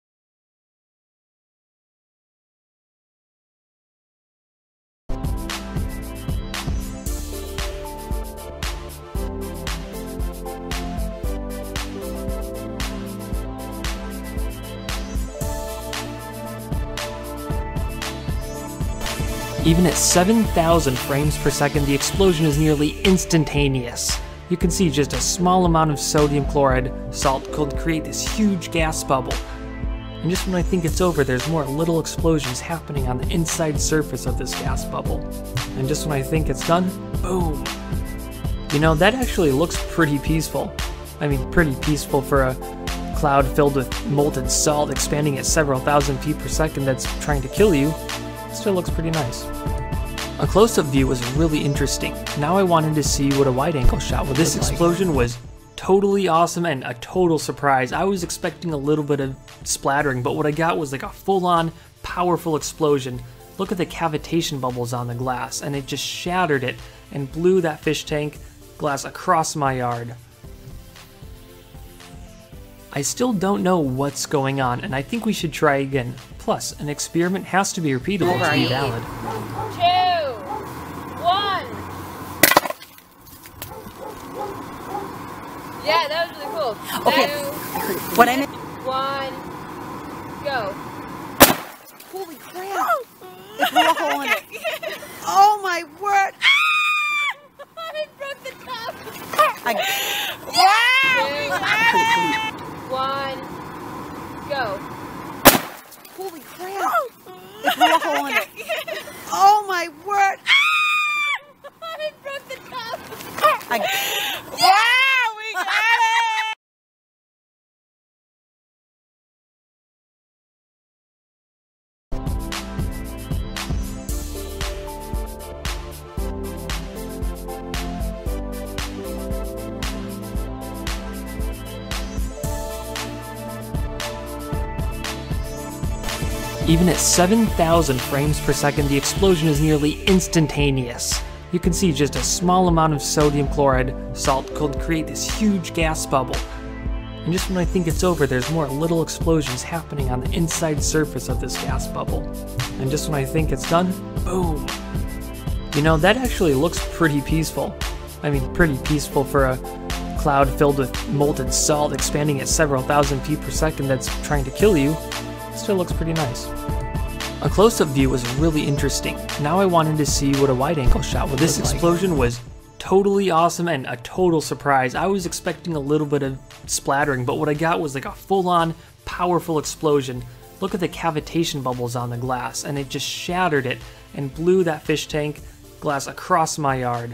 Even at seven thousand frames per second, the explosion is nearly instantaneous. You can see just a small amount of sodium chloride salt could create this huge gas bubble. And just when I think it's over, there's more little explosions happening on the inside surface of this gas bubble. And just when I think it's done, boom! You know, that actually looks pretty peaceful. I mean, pretty peaceful for a cloud filled with molten salt expanding at several thousand feet per second that's trying to kill you. Still looks pretty nice. A close-up view was really interesting. Now I wanted to see what a wide-angle shot would look like. This explosion was totally awesome and a total surprise. I was expecting a little bit of splattering, but what I got was like a full-on, powerful explosion. Look at the cavitation bubbles on the glass, and it just shattered it and blew that fish tank glass across my yard. I still don't know what's going on, and I think we should try again. Plus, an experiment has to be repeatable to be valid. Two, one. Yeah, that was really cool. Okay. Two, What I meant. one, go. Holy crap! It blew a hole in it. Oh my word! I broke the top. I... Two, one, go. Holy crap! It blew a hole in it. Oh my word! I broke the top. I... Yeah, we got it! Even at seven thousand frames per second, the explosion is nearly instantaneous. You can see just a small amount of sodium chloride salt could create this huge gas bubble. And just when I think it's over, there's more little explosions happening on the inside surface of this gas bubble. And just when I think it's done, boom! You know, that actually looks pretty peaceful. I mean, pretty peaceful for a cloud filled with molten salt expanding at several thousand feet per second that's trying to kill you. Still looks pretty nice. A close-up view was really interesting. Now I wanted to see what a wide-angle shot would look like. This explosion was totally awesome and a total surprise. I was expecting a little bit of splattering, but what I got was like a full-on powerful explosion. Look at the cavitation bubbles on the glass, and it just shattered it and blew that fish tank glass across my yard.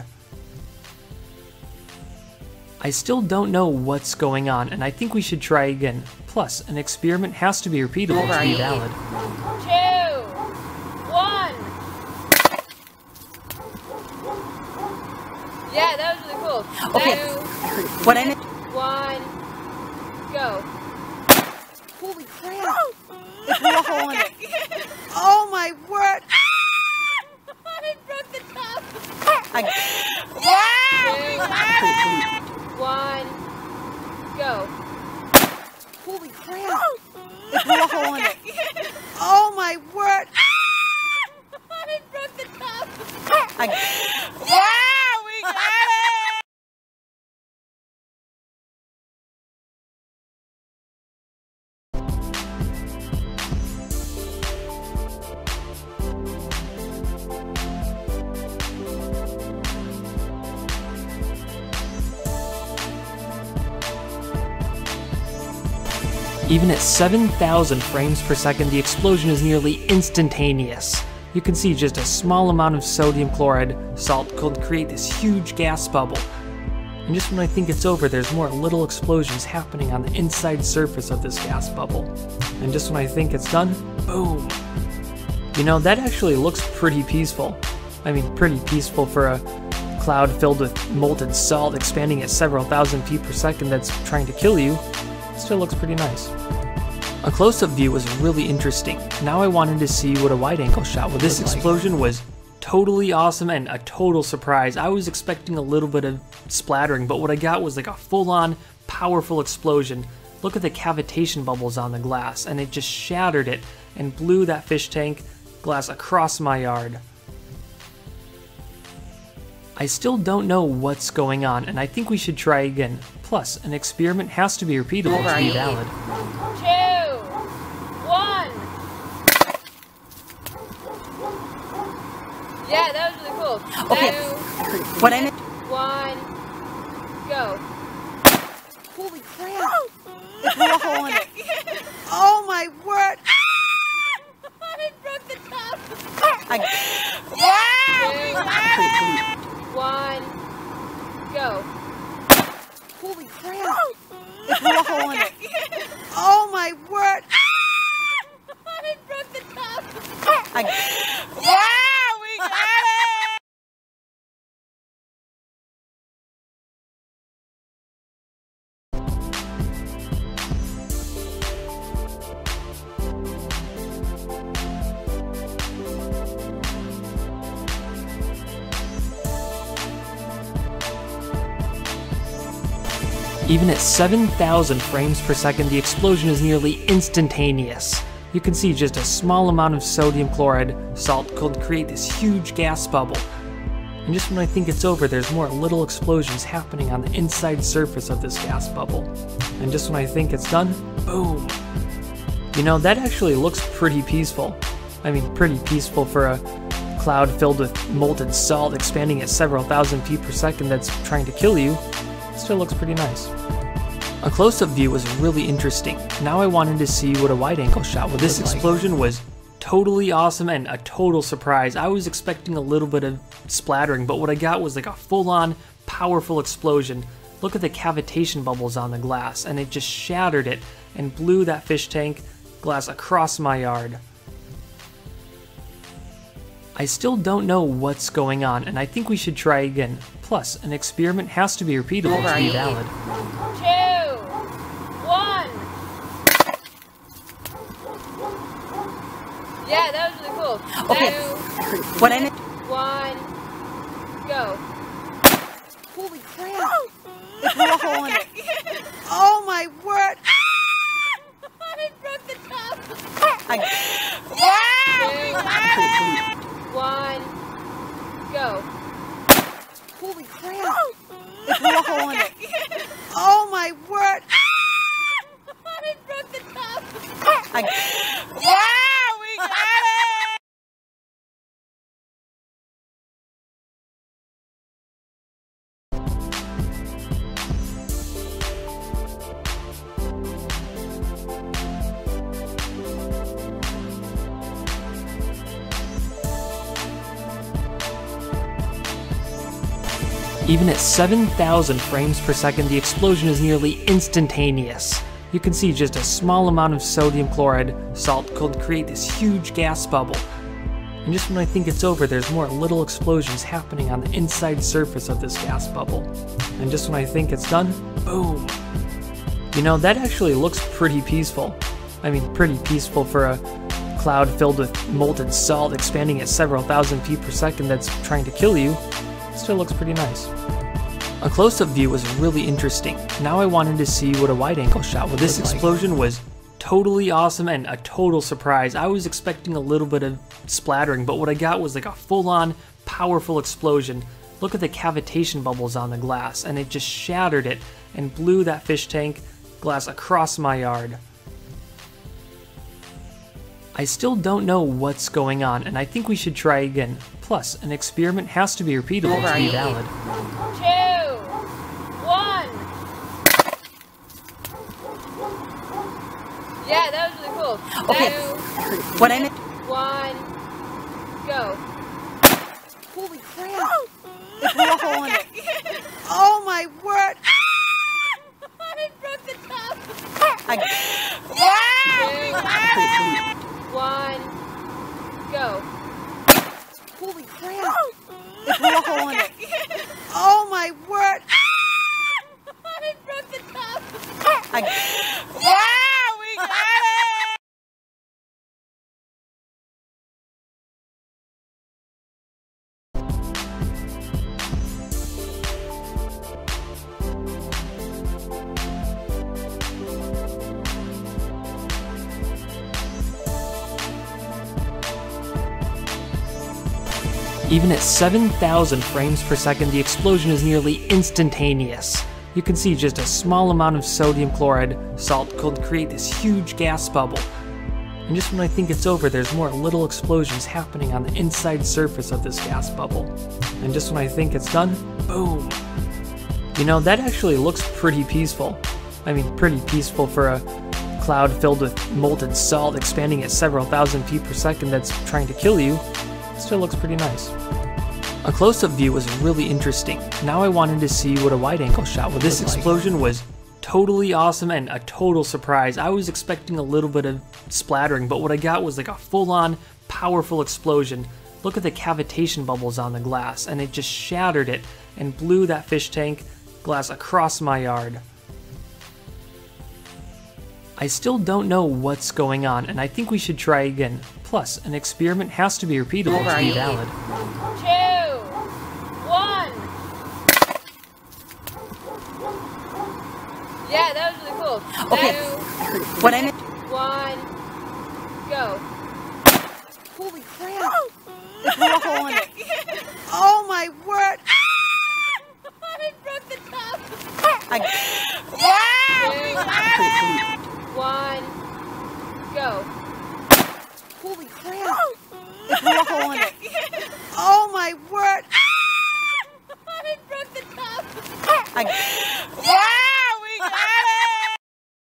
I still don't know what's going on, and I think we should try again. Plus, an experiment has to be repeatable to be valid. Two, one. Yeah, that was really cool. Okay. Two, What I meant. one, go. Holy crap! It blew a hole in it. Oh my word! I broke the top. I, Two, one, go. holy crap! It blew a hole in it. Oh my word! I broke the top. I, We got it! Even at seven thousand frames per second, the explosion is nearly instantaneous. You can see just a small amount of sodium chloride salt could create this huge gas bubble. And just when I think it's over, there's more little explosions happening on the inside surface of this gas bubble. And just when I think it's done, boom! You know, that actually looks pretty peaceful. I mean, pretty peaceful for a cloud filled with molten salt expanding at several thousand feet per second that's trying to kill you. It still looks pretty nice. A close-up view was really interesting. Now I wanted to see what a wide-angle shot would look like. This explosion was totally awesome and a total surprise. I was expecting a little bit of splattering, but what I got was like a full-on powerful explosion. Look at the cavitation bubbles on the glass, and it just shattered it and blew that fish tank glass across my yard. I still don't know what's going on, and I think we should try again. Plus, an experiment has to be repeatable to be valid. Two, one. Yeah, that was really cool. Okay. Two, what I meant. one, go. Holy crap! It blew a hole in it. Oh my word! I broke the top. I, Two, one, go. holy crap! It blew a hole in it. Oh my word! I broke the top. I, We got it! Even at seven thousand frames per second, the explosion is nearly instantaneous. You can see just a small amount of sodium chloride salt could create this huge gas bubble. And just when I think it's over, there's more little explosions happening on the inside surface of this gas bubble. And just when I think it's done, boom! You know, that actually looks pretty peaceful. I mean, pretty peaceful for a cloud filled with molten salt expanding at several thousand feet per second that's trying to kill you. It still looks pretty nice. A close-up view was really interesting. Now I wanted to see what a wide-angle shot would look like. This explosion was totally awesome and a total surprise. I was expecting a little bit of splattering, but what I got was like a full-on powerful explosion. Look at the cavitation bubbles on the glass, and it just shattered it and blew that fish tank glass across my yard. I still don't know what's going on, and I think we should try again. Plus, an experiment has to be repeatable to be valid. Two, one. Yeah, that was really cool. Okay. Two, what I meant. one, go. Holy crap! It blew a hole in it. Oh my word! I broke the top. I, Two, one, go. holy crap! It blew a hole in it. Oh my word! I broke the top. I, Even at seven thousand frames per second, the explosion is nearly instantaneous. You can see just a small amount of sodium chloride salt could create this huge gas bubble. And just when I think it's over, there's more little explosions happening on the inside surface of this gas bubble. And just when I think it's done, boom! You know, that actually looks pretty peaceful. I mean, pretty peaceful for a cloud filled with molten salt expanding at several thousand feet per second that's trying to kill you. It still looks pretty nice. A close-up view was really interesting. Now I wanted to see what a wide-angle shot with this explosion was. Totally awesome and a total surprise. I was expecting a little bit of splattering, but what I got was like a full-on powerful explosion. Look at the cavitation bubbles on the glass, and it just shattered it and blew that fish tank glass across my yard. I still don't know what's going on, and I think we should try again. Plus, an experiment has to be repeatable to be valid. Two, one. Yeah, that was really cool. Okay. Two, What I meant. one, go. Holy crap! It blew a hole in it. Oh my word! I broke the top. I, Two, one, go. holy crap! It blew a hole in it. Oh my word! I broke the top. I, Wow, we got it! Even at seven thousand frames per second, the explosion is nearly instantaneous. You can see just a small amount of sodium chloride salt could create this huge gas bubble. And just when I think it's over, there's more little explosions happening on the inside surface of this gas bubble. And just when I think it's done, boom! You know, that actually looks pretty peaceful. I mean, pretty peaceful for a cloud filled with molten salt expanding at several thousand feet per second that's trying to kill you. It still looks pretty nice. A close-up view was really interesting. Now I wanted to see what a wide-angle shot with this explosion was. Totally awesome and a total surprise. I was expecting a little bit of splattering, but what I got was like a full-on powerful explosion. Look at the cavitation bubbles on the glass, and it just shattered it and blew that fish tank glass across my yard. I still don't know what's going on, and I think we should try again. Plus, an experiment has to be repeatable to be valid. Two, one. Yeah, that was really cool. Okay. Two, what I meant. one, go. Holy crap! It blew a hole in it. Oh my word! I broke the top. I, Two, one, go. holy crap! It blew a hole in it. Oh my word! I broke the top. I, Wow, we got it!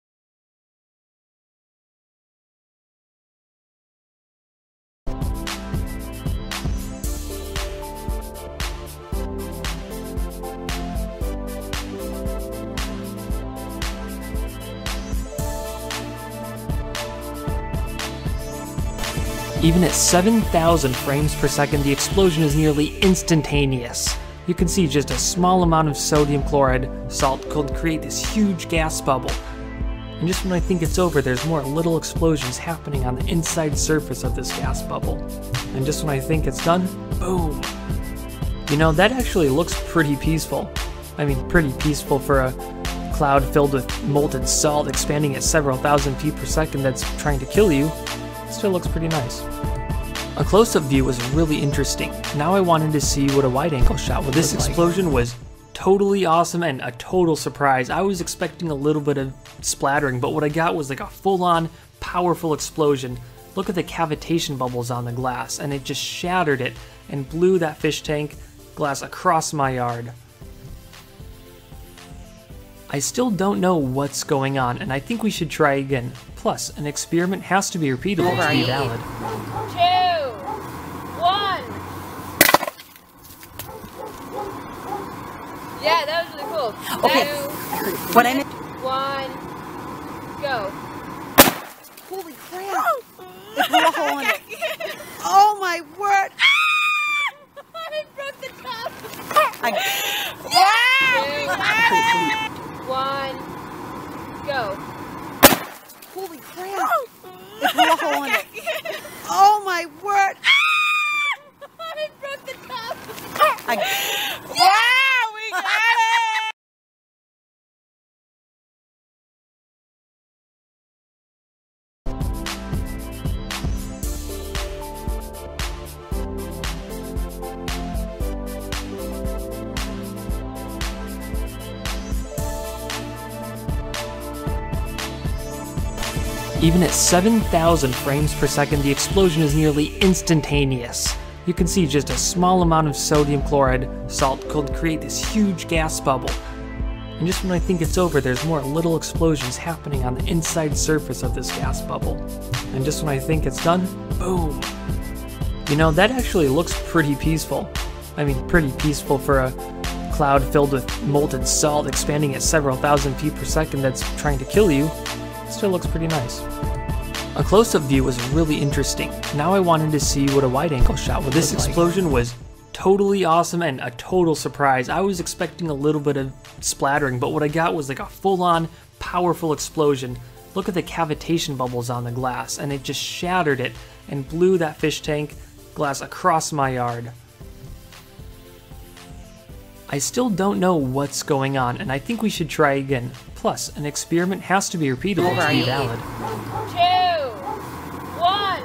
Even at seven thousand frames per second, the explosion is nearly instantaneous. You can see just a small amount of sodium chloride salt could create this huge gas bubble. And just when I think it's over, there's more little explosions happening on the inside surface of this gas bubble. And just when I think it's done, boom! You know, that actually looks pretty peaceful. I mean, pretty peaceful for a cloud filled with molten salt expanding at several thousand feet per second that's trying to kill you. It still looks pretty nice. A close-up view was really interesting. Now I wanted to see what a wide-angle shot with this explosion was. Totally awesome and a total surprise. I was expecting a little bit of splattering, but what I got was like a full-on powerful explosion. Look at the cavitation bubbles on the glass, and it just shattered it and blew that fish tank glass across my yard. I still don't know what's going on, and I think we should try again. Plus, an experiment has to be repeatable to be valid. Two, one. Yeah, that was really cool. Okay. Two, What I meant. one, go. Holy crap! It blew a hole in it. Oh my word! I broke the top. I, Two, one, go. holy crap! It blew a hole in it. Oh my word! I broke the top. I, Yeah, we got it! Even at seven thousand frames per second, the explosion is nearly instantaneous. You can see just a small amount of sodium chloride salt could create this huge gas bubble. And just when I think it's over, there's more little explosions happening on the inside surface of this gas bubble. And just when I think it's done, boom. You know, that actually looks pretty peaceful. I mean, pretty peaceful for a cloud filled with molten salt expanding at several thousand feet per second that's trying to kill you. It still looks pretty nice. A close-up view was really interesting. Now I wanted to see what a wide-angle shot would look like. This explosion was totally awesome and a total surprise. I was expecting a little bit of splattering, but what I got was like a full-on, powerful explosion. Look at the cavitation bubbles on the glass, and it just shattered it and blew that fish tank glass across my yard. I still don't know what's going on, and I think we should try again. Plus, an experiment has to be repeatable to be valid. Two, one.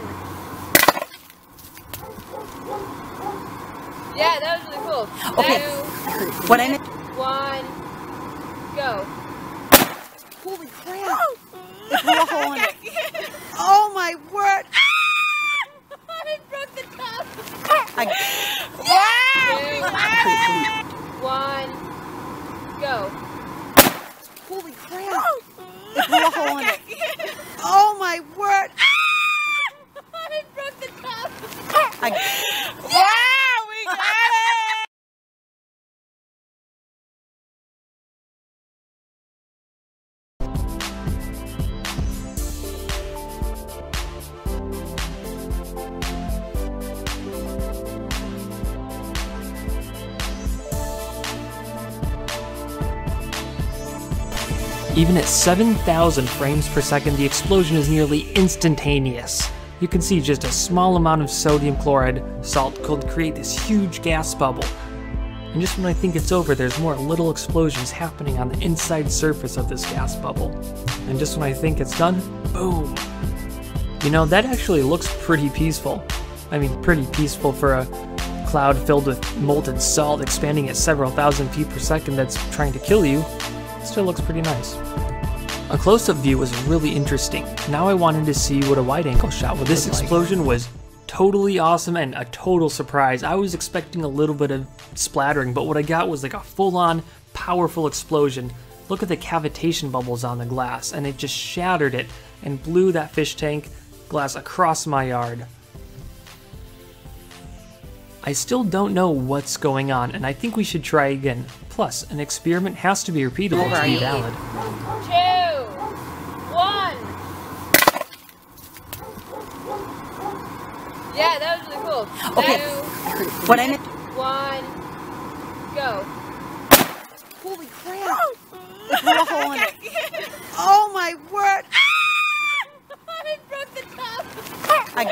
Yeah, that was really cool. Okay. Two, what I meant. one, go. Holy crap! It blew a hole in it. Oh my word! I broke the top. I, Two, one, go. holy crap! It blew a hole in it. Oh my word! I broke the top. I, Yeah, we got it! Even at seven thousand frames per second, the explosion is nearly instantaneous. You can see just a small amount of sodium chloride salt could create this huge gas bubble. And just when I think it's over, there's more little explosions happening on the inside surface of this gas bubble. And just when I think it's done, boom. You know, that actually looks pretty peaceful. I mean, pretty peaceful for a cloud filled with molten salt expanding at several thousand feet per second that's trying to kill you. It still looks pretty nice. A close-up view was really interesting. Now I wanted to see what a wide-angle shot would look like. This explosion was totally awesome and a total surprise. I was expecting a little bit of splattering, but what I got was like a full-on, powerful explosion. Look at the cavitation bubbles on the glass, and it just shattered it and blew that fish tank glass across my yard. I still don't know what's going on, and I think we should try again. Plus, an experiment has to be repeatable to be valid. Two, one. Yeah, that was really cool. Okay. Two, what I meant. one, go. Holy crap! It blew a hole in it. Oh my word! I broke the top. I,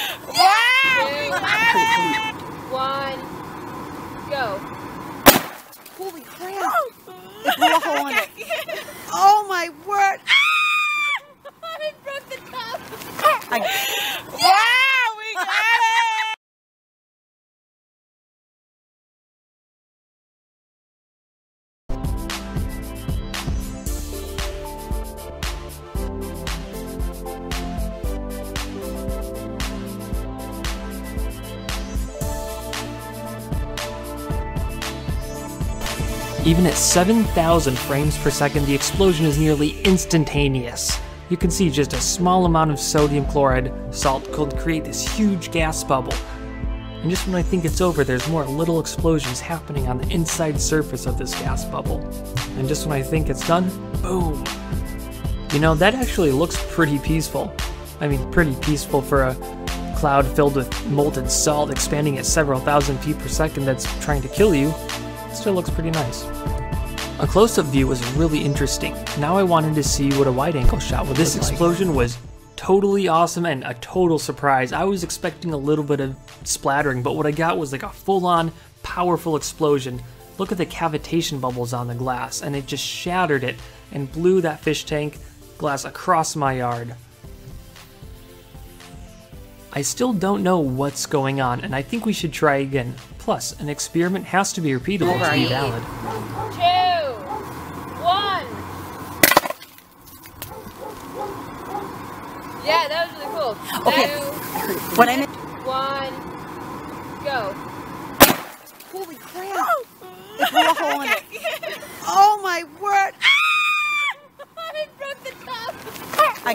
Two, one, go. holy crap! It blew a hole in it. Oh my word! I broke the top. I, Yeah, we got it! Even at seven thousand frames per second, the explosion is nearly instantaneous. You can see just a small amount of sodium chloride salt could create this huge gas bubble. And just when I think it's over, there's more little explosions happening on the inside surface of this gas bubble. And just when I think it's done, boom! You know, that actually looks pretty peaceful. I mean, pretty peaceful for a cloud filled with molten salt expanding at several thousand feet per second that's trying to kill you. It still looks pretty nice. A close-up view was really interesting. Now I wanted to see what a wide-angle shot would This explosion was totally awesome and a total surprise. I was expecting a little bit of splattering, but what I got was like a full-on, powerful explosion. Look at the cavitation bubbles on the glass, and it just shattered it and blew that fish tank glass across my yard. I still don't know what's going on, and I think we should try again. Plus, an experiment has to be repeatable to be valid. Two, one. Yeah, that was really cool. Okay. Two, What I meant. one, go. Holy crap! It blew a hole in it. Oh my word! I broke the top. I,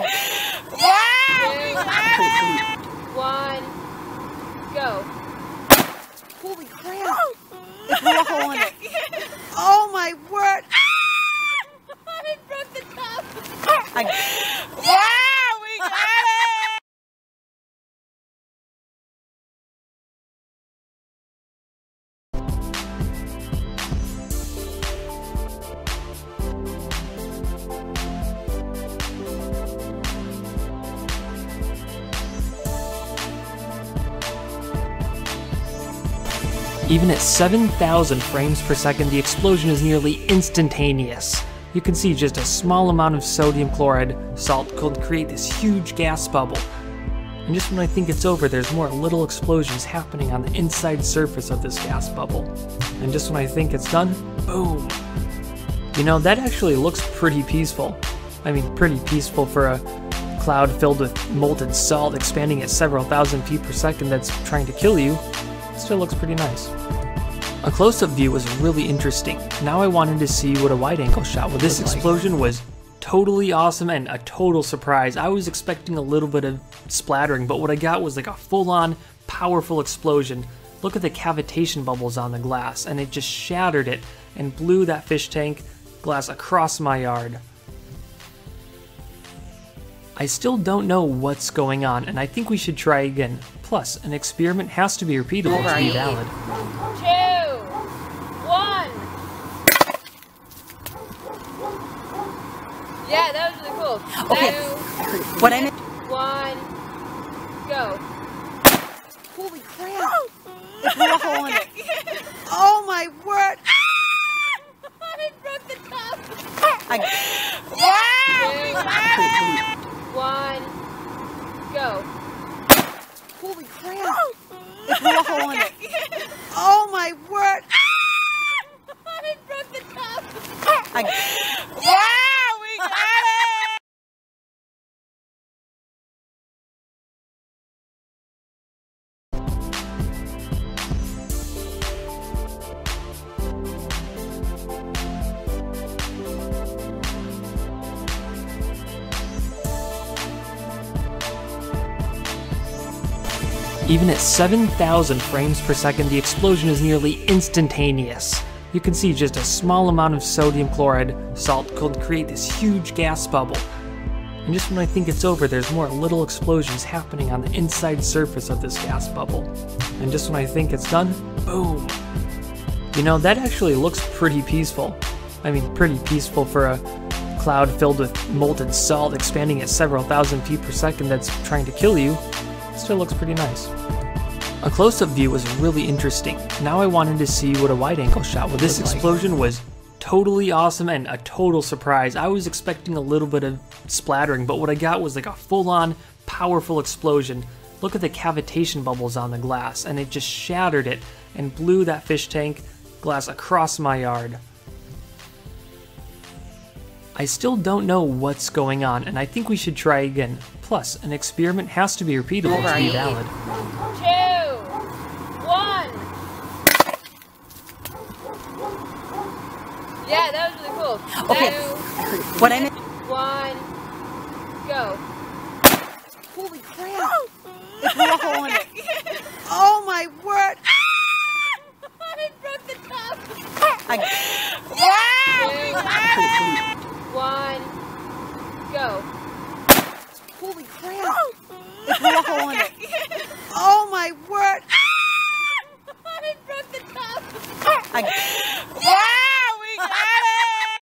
Two, one, go. holy crap! It blew a hole in it. Oh my word! I broke the top. I, Yeah, we got it! Even at seven thousand frames per second, the explosion is nearly instantaneous. You can see just a small amount of sodium chloride salt could create this huge gas bubble. And just when I think it's over, there's more little explosions happening on the inside surface of this gas bubble. And just when I think it's done, boom! You know, that actually looks pretty peaceful. I mean, pretty peaceful for a cloud filled with molten salt expanding at several thousand feet per second that's trying to kill you. It still looks pretty nice. A close-up view was really interesting. Now I wanted to see what a wide-angle shot would This explosion was totally awesome and a total surprise. I was expecting a little bit of splattering, but what I got was like a full-on, powerful explosion. Look at the cavitation bubbles on the glass, and it just shattered it and blew that fish tank glass across my yard. I still don't know what's going on, and I think we should try again. Plus, an experiment has to be repeatable to be valid. Two, one. Yeah, that was really cool. Okay. Two, what I meant. one, go. Holy crap! It blew a hole in it. Oh my word! I broke the top. I, Yeah, we got it. One, go. holy crap! It blew a hole in it. Oh my word! I broke the top. I, Yeah, we got it. Even at seven thousand frames per second, the explosion is nearly instantaneous. You can see just a small amount of sodium chloride salt could create this huge gas bubble. And just when I think it's over, there's more little explosions happening on the inside surface of this gas bubble. And just when I think it's done, boom! You know, that actually looks pretty peaceful. I mean, pretty peaceful for a cloud filled with molten salt expanding at several thousand feet per second that's trying to kill you. It still looks pretty nice. A close-up view was really interesting. Now I wanted to see what a wide-angle shot would This explosion was totally awesome and a total surprise. I was expecting a little bit of splattering, but what I got was like a full-on, powerful explosion. Look at the cavitation bubbles on the glass, and it just shattered it and blew that fish tank glass across my yard. I still don't know what's going on, and I think we should try again. Plus, an experiment has to be repeatable to be valid. Two, one. Yeah, that was really cool. Okay. Two, what I meant. one, go. Holy crap! It blew a hole in it. Oh my word! I broke the top. I... Two, one, go. Holy crap! It blew a hole in it. Oh my word! I broke the top. I... Yeah, we got it!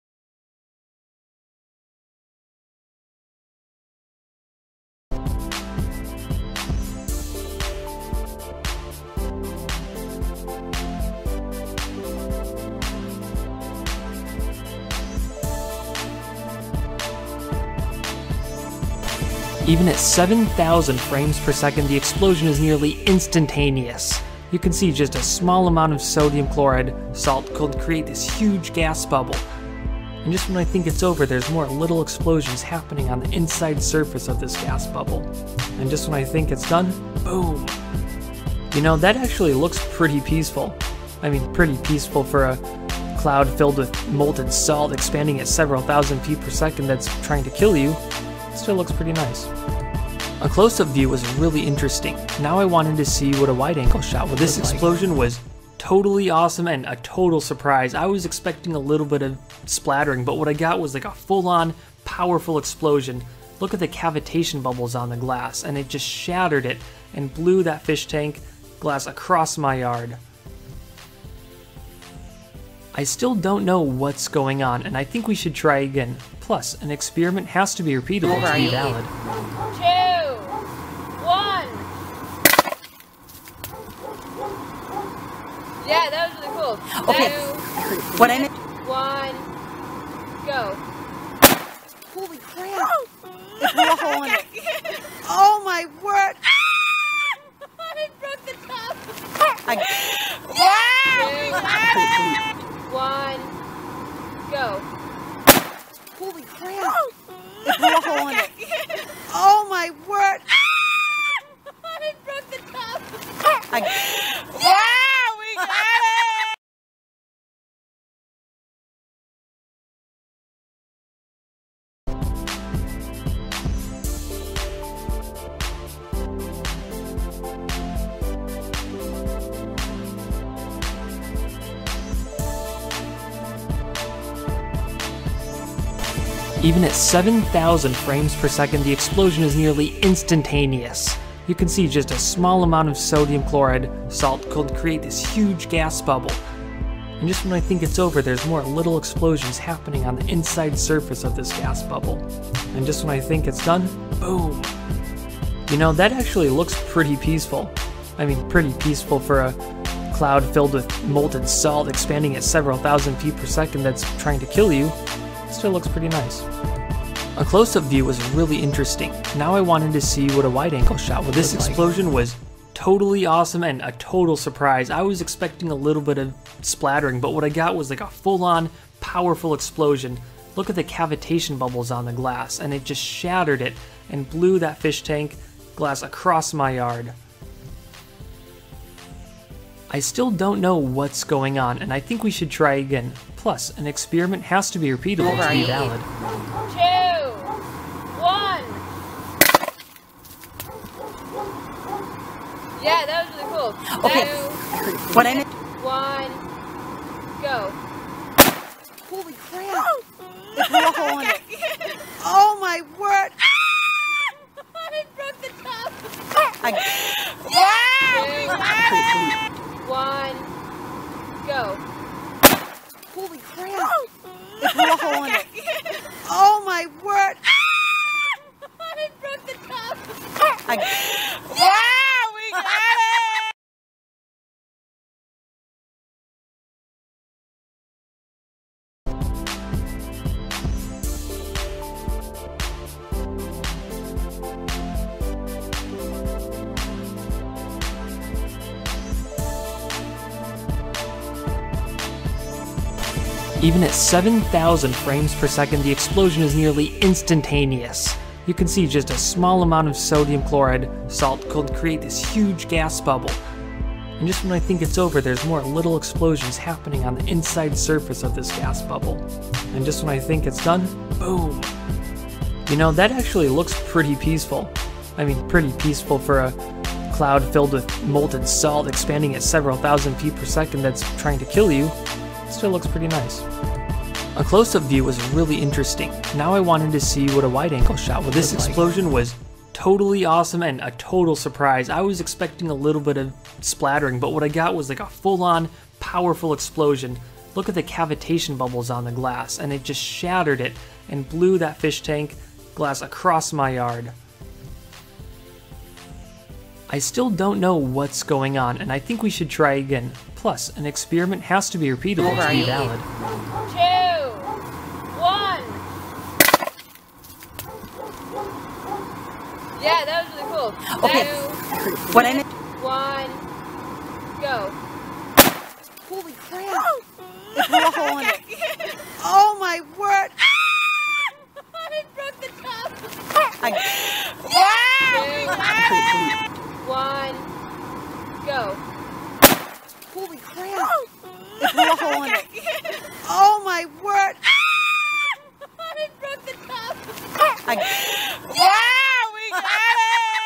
Even at seven thousand frames per second, the explosion is nearly instantaneous. You can see just a small amount of sodium chloride salt could create this huge gas bubble. And just when I think it's over, there's more little explosions happening on the inside surface of this gas bubble. And just when I think it's done, boom. You know, that actually looks pretty peaceful. I mean, pretty peaceful for a cloud filled with molten salt expanding at several thousand feet per second that's trying to kill you. It still looks pretty nice. A close-up view was really interesting. Now I wanted to see what a wide-angle shot would This explosion was totally awesome and a total surprise. I was expecting a little bit of splattering, but what I got was like a full-on, powerful explosion. Look at the cavitation bubbles on the glass, and it just shattered it and blew that fish tank glass across my yard. I still don't know what's going on, and I think we should try again. Plus, an experiment has to be repeatable to be valid. Two, one. Yeah, that was really cool. Okay. Two, What I meant... one, go. Holy crap! It blew a hole in it. Oh my word! I broke the top. I... Two, one, go. Holy crap! It blew a hole in it. Oh my word! I broke the top. I... Yeah, we got it! Even at seven thousand frames per second, the explosion is nearly instantaneous. You can see just a small amount of sodium chloride salt could create this huge gas bubble. And just when I think it's over, there's more little explosions happening on the inside surface of this gas bubble. And just when I think it's done, boom. You know, that actually looks pretty peaceful. I mean, pretty peaceful for a cloud filled with molten salt expanding at several thousand feet per second that's trying to kill you. It still looks pretty nice. A close-up view was really interesting. Now I wanted to see what a wide-angle shot would This explosion was totally awesome and a total surprise. I was expecting a little bit of splattering, but what I got was like a full-on, powerful explosion. Look at the cavitation bubbles on the glass, and it just shattered it and blew that fish tank glass across my yard. I still don't know what's going on, and I think we should try again. Plus, an experiment has to be repeatable to be valid. Two, one. Yeah, that was really cool. Okay. Two, What I meant... one, go. Holy crap! It blew a hole in it. Oh my word! I broke the top. I... Yeah! One, go. Holy crap! It blew a hole in it. Oh my word! I broke the top. I... Yeah, we got it! Even at seven thousand frames per second, the explosion is nearly instantaneous. You can see just a small amount of sodium chloride salt could create this huge gas bubble. And just when I think it's over, there's more little explosions happening on the inside surface of this gas bubble. And just when I think it's done, boom. You know, that actually looks pretty peaceful. I mean, pretty peaceful for a cloud filled with molten salt expanding at several thousand feet per second that's trying to kill you, it still looks pretty nice. A close-up view was really interesting. Now I wanted to see what a wide-angle shot would look like. This explosion was totally awesome and a total surprise. I was expecting a little bit of splattering, but what I got was like a full-on powerful explosion. Look at the cavitation bubbles on the glass, and it just shattered it and blew that fish tank glass across my yard. I still don't know what's going on, and I think we should try again. Plus, an experiment has to be repeatable to be valid. Two, one. Yeah, that was really cool. Okay. Two, What I meant. one, go. Holy crap! It blew a hole in it. Oh my word! I broke the top. I, Two, one, go. holy crap! It blew a hole in it. Oh my word! I broke the top. I, Yeah, we got it!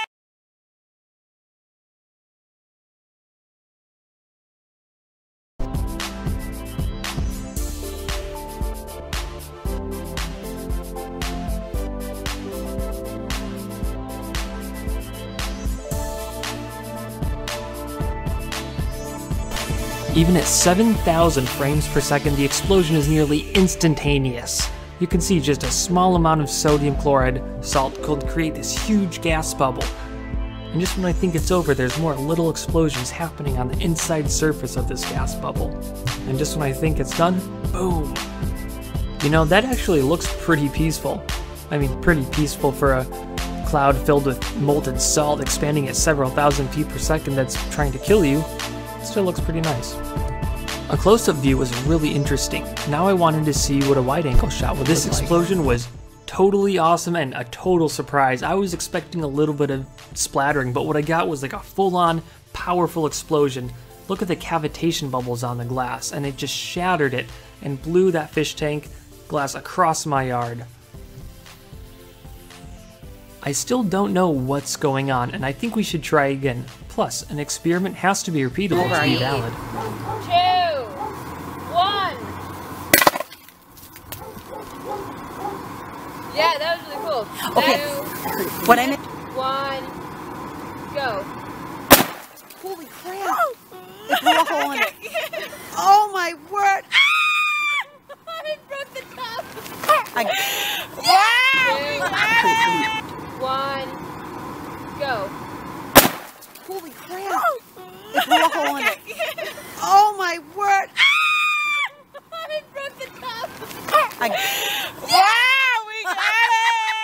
Even at seven thousand frames per second, the explosion is nearly instantaneous. You can see just a small amount of sodium chloride salt could create this huge gas bubble. And just when I think it's over, there's more little explosions happening on the inside surface of this gas bubble. And just when I think it's done, boom! You know, that actually looks pretty peaceful. I mean, pretty peaceful for a cloud filled with molten salt expanding at several thousand feet per second that's trying to kill you. It still looks pretty nice. A close-up view was really interesting. Now I wanted to see what a wide-angle shot would look like. This explosion was totally awesome and a total surprise. I was expecting a little bit of splattering, but what I got was like a full-on powerful explosion. Look at the cavitation bubbles on the glass, and it just shattered it and blew that fish tank glass across my yard. I still don't know what's going on, and I think we should try again. Plus, an experiment has to be repeatable to be valid. Two, one. Yeah, that was really cool. Okay. Two, what I meant. one, go. Holy crap! It blew a hole in it. Oh my word! I broke the top. I, Yeah, one, go. holy crap! It blew a hole in it. Oh my word! I broke the top. I, Yeah, we got it!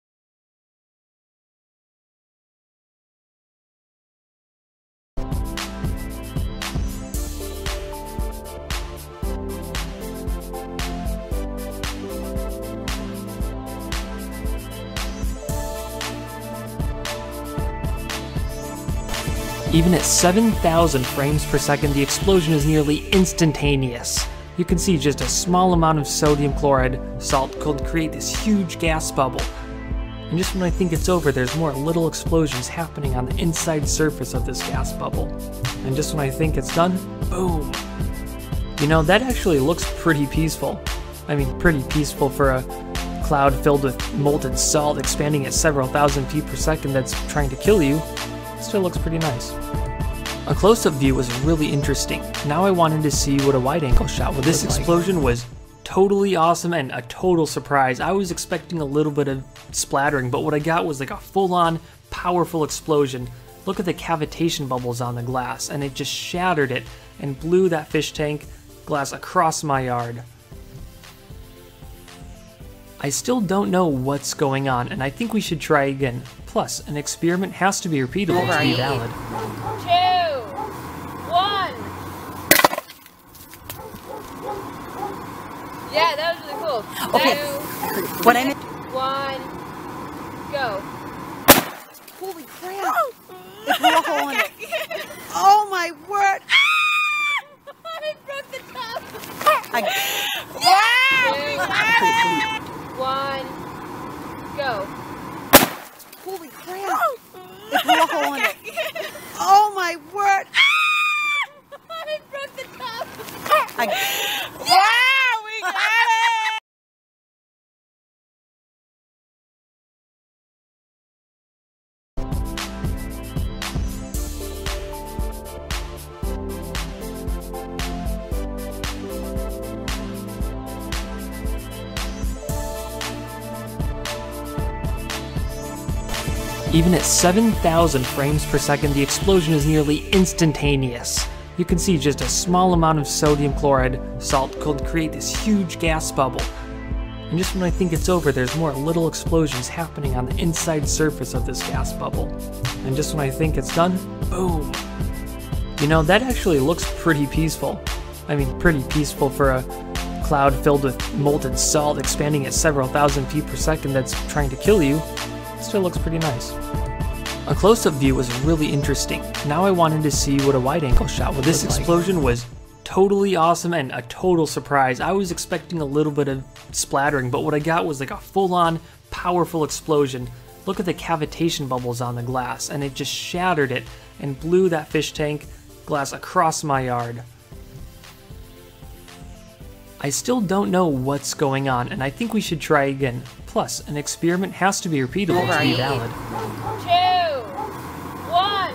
Even at seven thousand frames per second, the explosion is nearly instantaneous. You can see just a small amount of sodium chloride salt could create this huge gas bubble. And just when I think it's over, there's more little explosions happening on the inside surface of this gas bubble. And just when I think it's done, boom! You know, that actually looks pretty peaceful. I mean, pretty peaceful for a cloud filled with molten salt expanding at several thousand feet per second that's trying to kill you. It still looks pretty nice. A close-up view was really interesting. Now I wanted to see what a wide-angle shot would look like. This explosion was totally awesome and a total surprise. I was expecting a little bit of splattering, but what I got was like a full-on powerful explosion. Look at the cavitation bubbles on the glass, and it just shattered it and blew that fish tank glass across my yard. I still don't know what's going on, and I think we should try again. Plus, an experiment has to be repeatable to be valid. Two, one. Yeah, that was really cool. Okay. Two, what I meant. one, go. Holy crap! It blew a hole in it. Oh my word! I broke the top. I, Yeah, one, go. holy crap! It blew a hole in it. I, yeah, we got it! Even at seven thousand frames per second, the explosion is nearly instantaneous. You can see just a small amount of sodium chloride salt could create this huge gas bubble. And just when I think it's over, there's more little explosions happening on the inside surface of this gas bubble. And just when I think it's done, boom! You know, that actually looks pretty peaceful. I mean, pretty peaceful for a cloud filled with molten salt expanding at several thousand feet per second that's trying to kill you. It still looks pretty nice. A close-up view was really interesting. Now I wanted to see what a wide-angle shot would This explosion was totally awesome and a total surprise. I was expecting a little bit of splattering, but what I got was like a full-on, powerful explosion. Look at the cavitation bubbles on the glass, and it just shattered it and blew that fish tank glass across my yard. I still don't know what's going on, and I think we should try again. Plus, an experiment has to be repeatable to be valid. Two, one.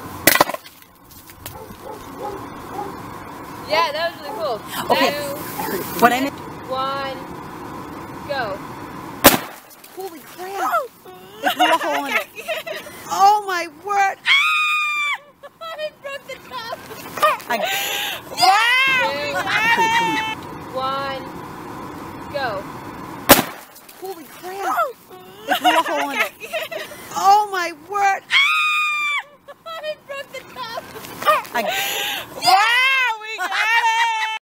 Yeah, that was really cool. Okay. Two, What I meant. one, go. Holy crap! It blew a hole in it. Oh my word! I broke the top. I, yeah! We got it! One, go. Holy crap! It blew a hole in it. Oh my word! I broke the top. I, yeah! We got it!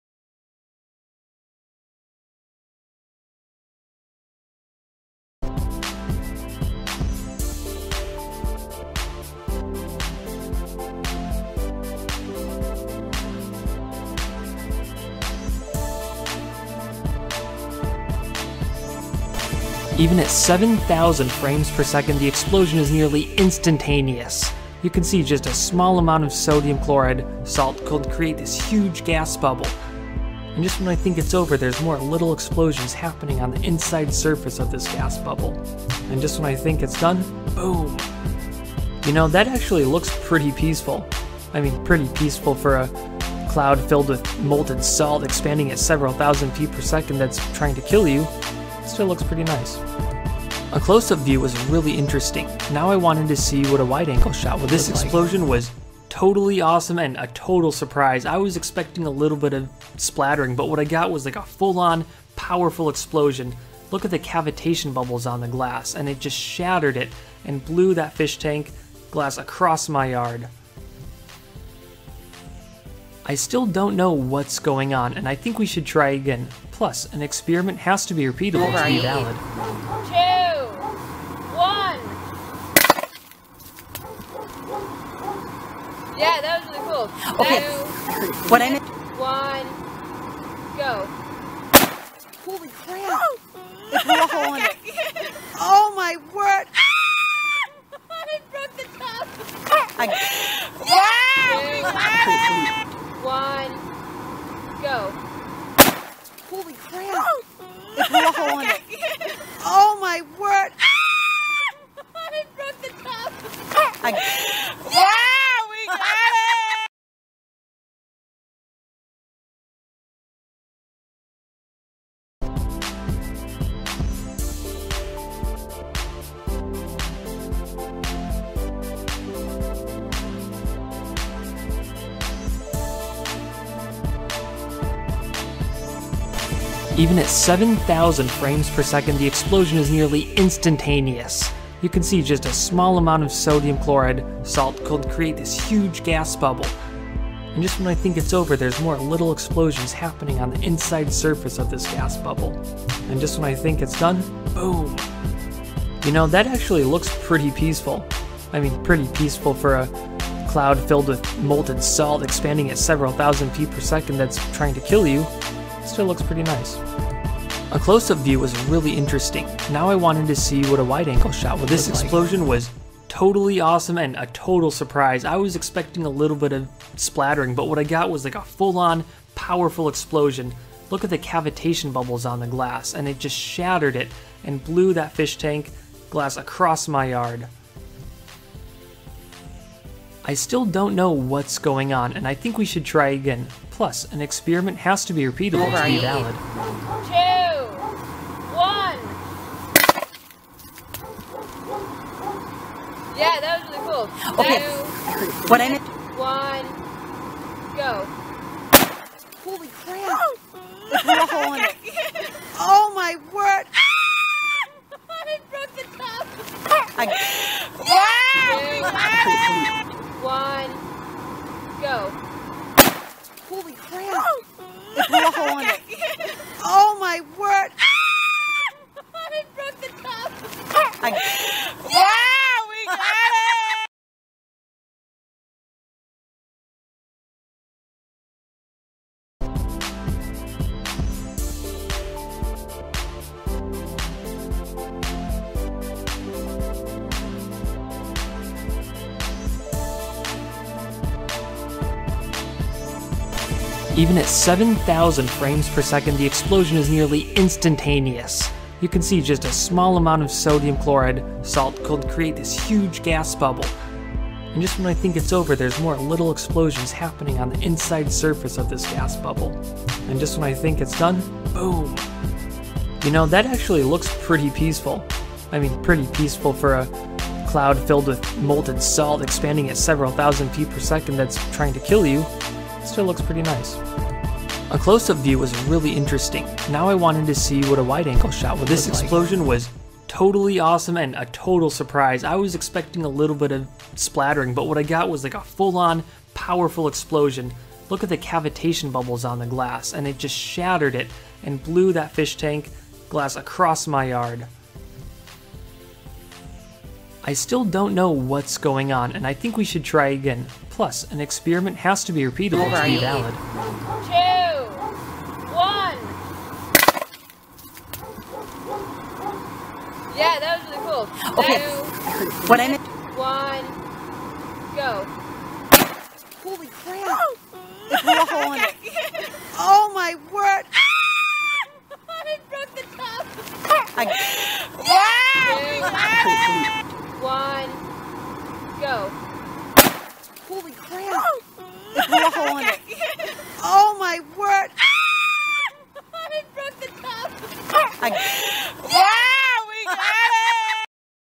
Even at seven thousand frames per second, the explosion is nearly instantaneous. You can see just a small amount of sodium chloride salt could create this huge gas bubble. And just when I think it's over, there's more little explosions happening on the inside surface of this gas bubble. And just when I think it's done, boom! You know, that actually looks pretty peaceful. I mean, pretty peaceful for a cloud filled with molten salt expanding at several thousand feet per second that's trying to kill you. It still looks pretty nice. A close-up view was really interesting. Now I wanted to see what a wide-angle shot would This explosion was totally awesome and a total surprise. I was expecting a little bit of splattering, but what I got was like a full-on, powerful explosion. Look at the cavitation bubbles on the glass, and it just shattered it and blew that fish tank glass across my yard. I still don't know what's going on, and I think we should try again. Plus, an experiment has to be repeatable to be valid. Two, one. Yeah, that was really cool. Okay. Two, What I meant. one, go. Holy crap! It blew a hole in it. Oh my word! I broke the top. I, yeah! We got it! One, go. Holy crap! It blew a hole in it. Oh my word! I broke the top. I, yeah! We got it! Even at seven thousand frames per second, the explosion is nearly instantaneous. You can see just a small amount of sodium chloride salt could create this huge gas bubble. And just when I think it's over, there's more little explosions happening on the inside surface of this gas bubble. And just when I think it's done, boom! You know, that actually looks pretty peaceful. I mean, pretty peaceful for a cloud filled with molten salt expanding at several thousand feet per second that's trying to kill you. It still looks pretty nice. A close-up view was really interesting. Now I wanted to see what a wide-angle shot would This explosion was totally awesome and a total surprise. I was expecting a little bit of splattering, but what I got was like a full-on, powerful explosion. Look at the cavitation bubbles on the glass, and it just shattered it and blew that fish tank glass across my yard. I still don't know what's going on, and I think we should try again. Plus, an experiment has to be repeatable to be valid. Two, one. Yeah, that was really cool. Okay. Two, What I meant. one, go. Holy crap! It blew a hole in it. Oh my word! I broke the top. I, Two, one, go. holy crap! It blew a hole in it. Oh my word! I broke the top. I, Yeah, we got it. Even at seven thousand frames per second, the explosion is nearly instantaneous. You can see just a small amount of sodium chloride salt could create this huge gas bubble. And just when I think it's over, there's more little explosions happening on the inside surface of this gas bubble. And just when I think it's done, boom. You know, that actually looks pretty peaceful. I mean, pretty peaceful for a cloud filled with molten salt expanding at several thousand feet per second that's trying to kill you. It still looks pretty nice. A close-up view was really interesting. Now I wanted to see what a wide-angle shot would look like. This explosion was totally awesome and a total surprise. I was expecting a little bit of splattering, but what I got was like a full-on powerful explosion. Look at the cavitation bubbles on the glass, and it just shattered it and blew that fish tank glass across my yard. I still don't know what's going on, and I think we should try again. Plus, an experiment has to be repeatable to be valid. Two, one. Yeah, that was really cool. Okay. Two, what I meant. one, go. Holy crap! It blew a hole in it. Oh my word! I broke the top. I, Yeah, one, go. holy crap! It blew a hole in it. Oh my word! I broke the top. I, Yeah, we got it.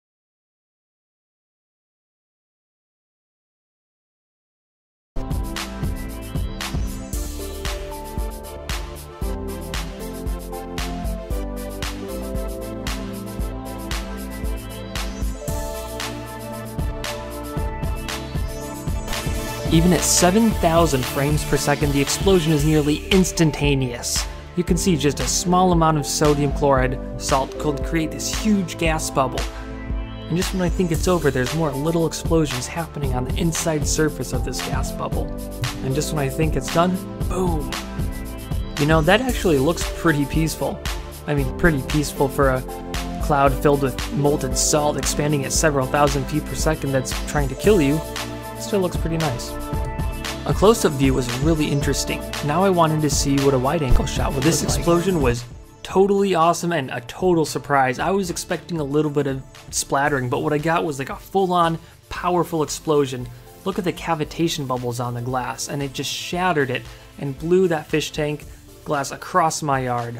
Even at seven thousand frames per second, the explosion is nearly instantaneous. You can see just a small amount of sodium chloride salt could create this huge gas bubble. And just when I think it's over, there's more little explosions happening on the inside surface of this gas bubble. And just when I think it's done, boom. You know, that actually looks pretty peaceful. I mean, pretty peaceful for a cloud filled with molten salt expanding at several thousand feet per second that's trying to kill you. It still looks pretty nice. A close-up view was really interesting. Now I wanted to see what a wide-angle shot would look like. This explosion was totally awesome and a total surprise. I was expecting a little bit of splattering, but what I got was like a full-on powerful explosion. Look at the cavitation bubbles on the glass, and it just shattered it and blew that fish tank glass across my yard.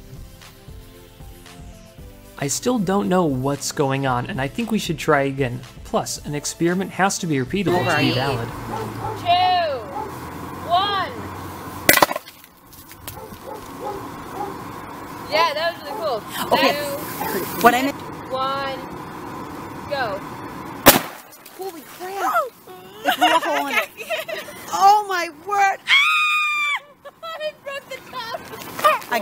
I still don't know what's going on, and I think we should try again. Plus, an experiment has to be repeatable to be valid. Two, one. Yeah, that was really cool. Okay. Two, what I meant. one, go. Holy crap! It blew a hole in it. Oh my word! I broke the top. I,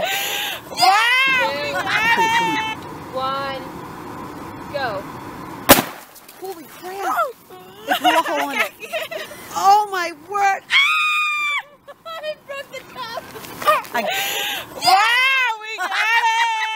Yeah, one, go. holy crap! It blew a hole in it. Oh my word! I broke the top. I, Yeah, we got it.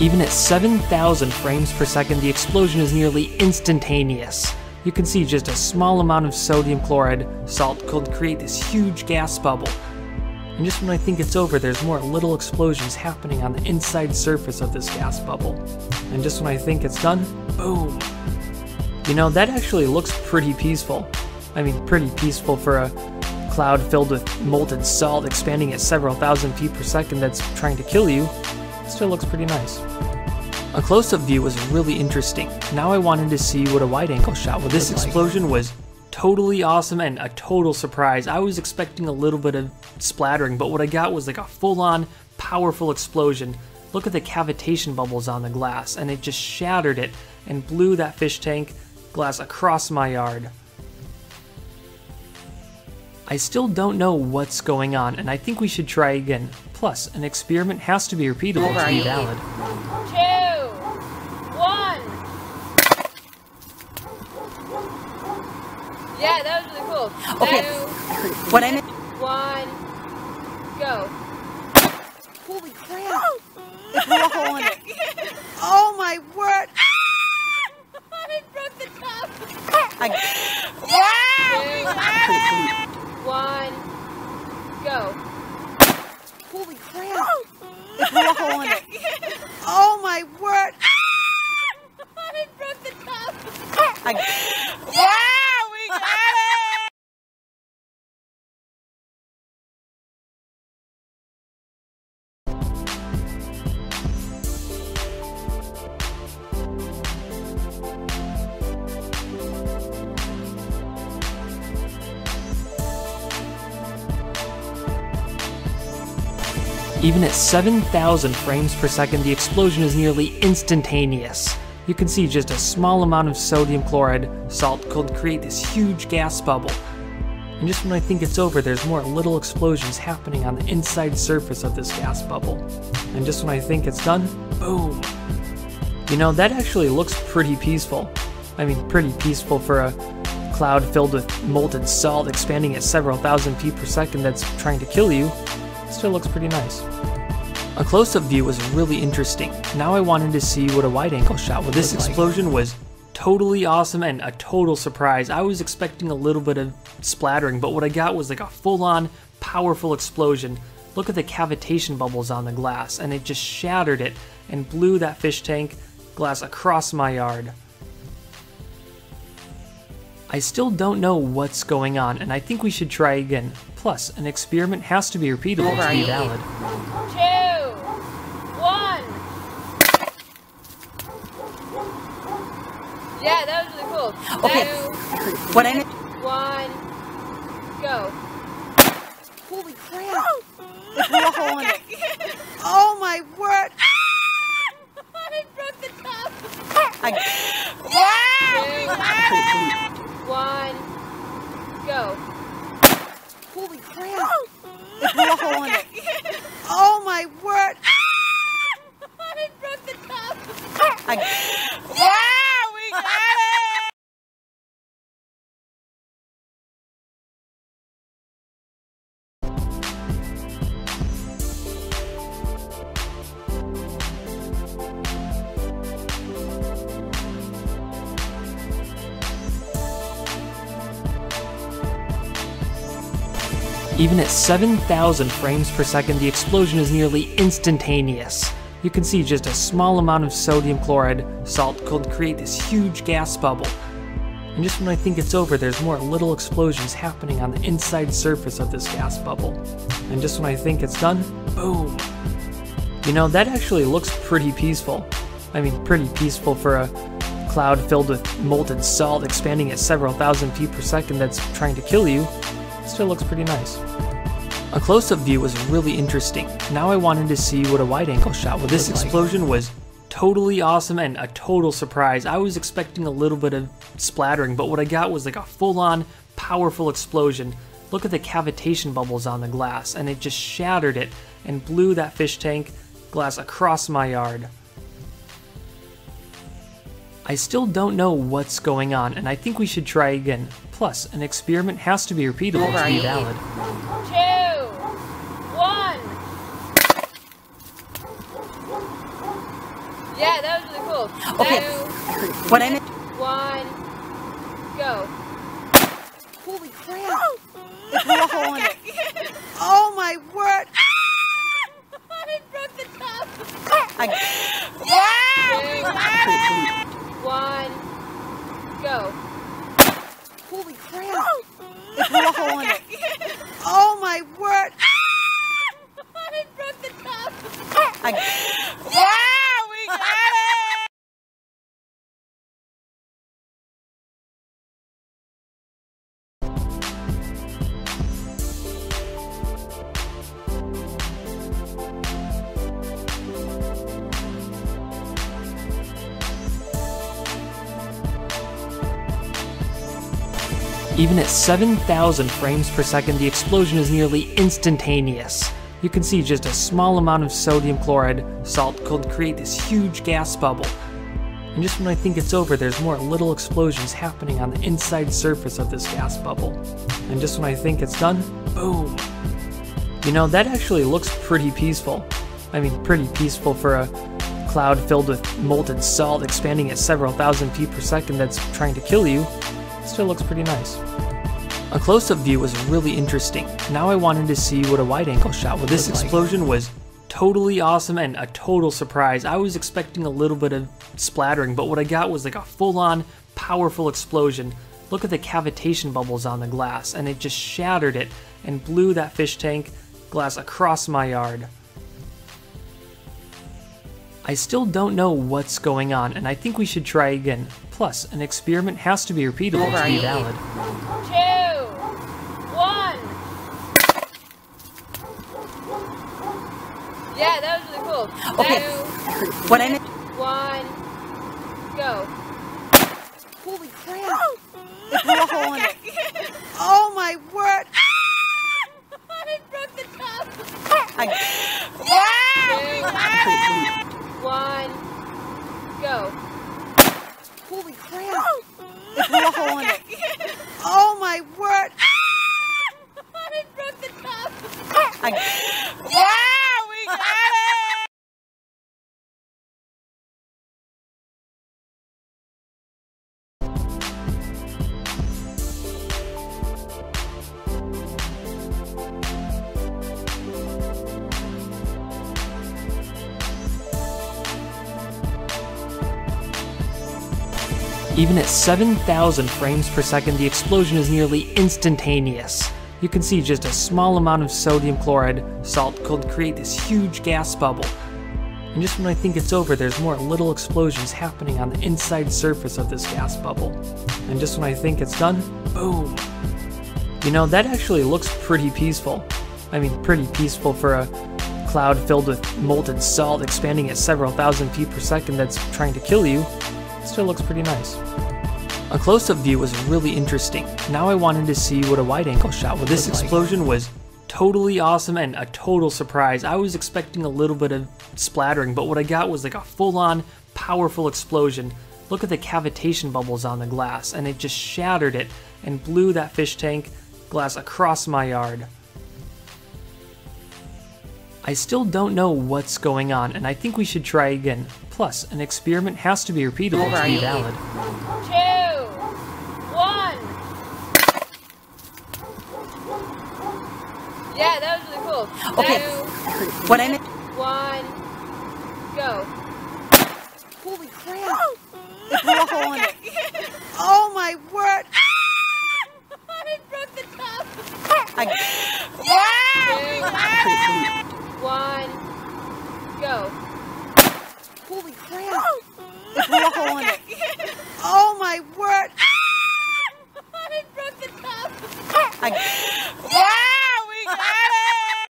Even at seven thousand frames per second, the explosion is nearly instantaneous. You can see just a small amount of sodium chloride salt could create this huge gas bubble. And just when I think it's over, there's more little explosions happening on the inside surface of this gas bubble. And just when I think it's done, boom! You know, that actually looks pretty peaceful. I mean, pretty peaceful for a cloud filled with molten salt expanding at several thousand feet per second that's trying to kill you. It still looks pretty nice. A close-up view was really interesting. Now I wanted to see what a wide-angle shot would look like. This explosion was totally awesome and a total surprise. I was expecting a little bit of splattering, but what I got was like a full-on, powerful explosion. Look at the cavitation bubbles on the glass, and it just shattered it and blew that fish tank glass across my yard. I still don't know what's going on, and I think we should try again. Plus, an experiment has to be repeatable to be valid. Two, one. Yeah, that was really cool. Okay. Two, What I meant. one, go. Holy crap! It blew a hole in it. Oh my word! I broke the top. I, Two, one, go. holy crap! It blew a hole in it. Oh my word! I broke the top. I, Yeah, we got it! Even at seven thousand frames per second, the explosion is nearly instantaneous. You can see just a small amount of sodium chloride salt could create this huge gas bubble. And just when I think it's over, there's more little explosions happening on the inside surface of this gas bubble. And just when I think it's done, boom! You know, that actually looks pretty peaceful. I mean, pretty peaceful for a cloud filled with molten salt expanding at several thousand feet per second that's trying to kill you. Still looks pretty nice. A close-up view was really interesting. Now I wanted to see what a wide-angle shot would look like. This explosion was totally awesome and a total surprise. I was expecting a little bit of splattering, but what I got was like a full-on, powerful explosion. Look at the cavitation bubbles on the glass, and it just shattered it and blew that fish tank glass across my yard. I still don't know what's going on, and I think we should try again. Plus, an experiment has to be repeatable to be valid. Two, one. Yeah, that was really cool. Okay. Two, what I meant. one, go. Holy crap! It blew a hole in it. Oh my word! I broke the top. I, Yeah, we got it! One, go. holy crap! It blew a hole in it. Oh my word! I broke the top. I, Yeah, we got it! Even at seven thousand frames per second, the explosion is nearly instantaneous. You can see just a small amount of sodium chloride salt could create this huge gas bubble. And just when I think it's over, there's more little explosions happening on the inside surface of this gas bubble. And just when I think it's done, boom! You know, that actually looks pretty peaceful. I mean, pretty peaceful for a cloud filled with molten salt expanding at several thousand feet per second that's trying to kill you. Still looks pretty nice. A close-up view was really interesting. Now I wanted to see what a wide-angle shot would look like. This explosion was totally awesome and a total surprise. I was expecting a little bit of splattering, but what I got was like a full-on, powerful explosion. Look at the cavitation bubbles on the glass, and it just shattered it and blew that fish tank glass across my yard. I still don't know what's going on, and I think we should try again. Plus, an experiment has to be repeatable to be valid. Two, one. Yeah, that was really cool. Okay. Two, What I meant. one, go. Holy crap! It blew a hole in it. Oh my word! I broke the top. I... Two, one, go. Holy crap! It blew a hole in it. Oh my word! I broke the top. I... Yeah, we got it! Even at seven thousand frames per second, the explosion is nearly instantaneous. You can see just a small amount of sodium chloride salt could create this huge gas bubble. And just when I think it's over, there's more little explosions happening on the inside surface of this gas bubble. And just when I think it's done, boom! You know, that actually looks pretty peaceful. I mean, pretty peaceful for a cloud filled with molten salt expanding at several thousand feet per second that's trying to kill you. It still looks pretty nice. A close-up view was really interesting. Now I wanted to see what a wide-angle shot would look like. This explosion was totally awesome and a total surprise. I was expecting a little bit of splattering, but what I got was like a full-on, powerful explosion. Look at the cavitation bubbles on the glass, and it just shattered it and blew that fish tank glass across my yard. I still don't know what's going on, and I think we should try again. Plus, an experiment has to be repeatable to be valid. Two, one. Yeah, that was really cool. Okay. Two, What I meant. one, go. Holy crap! It blew a hole in it. Oh my word! I broke the top. I... Two, one, go. Holy crap! It blew a hole in it. Oh my word! I broke the top. I... Yeah, we got it! Even at seven thousand frames per second, the explosion is nearly instantaneous. You can see just a small amount of sodium chloride salt could create this huge gas bubble. And just when I think it's over, there's more little explosions happening on the inside surface of this gas bubble. And just when I think it's done, boom! You know, that actually looks pretty peaceful. I mean, pretty peaceful for a cloud filled with molten salt expanding at several thousand feet per second that's trying to kill you. It still looks pretty nice. A close-up view was really interesting. Now I wanted to see what a wide-angle shot would look like. This explosion was totally awesome and a total surprise. I was expecting a little bit of splattering, but what I got was like a full-on, powerful explosion. Look at the cavitation bubbles on the glass, and it just shattered it and blew that fish tank glass across my yard. I still don't know what's going on, and I think we should try again. Plus, an experiment has to be repeatable to be valid. Two, one. Yeah, that was really cool. Okay. Two, What I meant. one, go. Holy crap! It blew a hole in it. Oh my word! I broke the top. I... Yeah! One, go. Holy crap! It blew a hole in it. Oh my word! I broke the top. I... Yeah, we got it!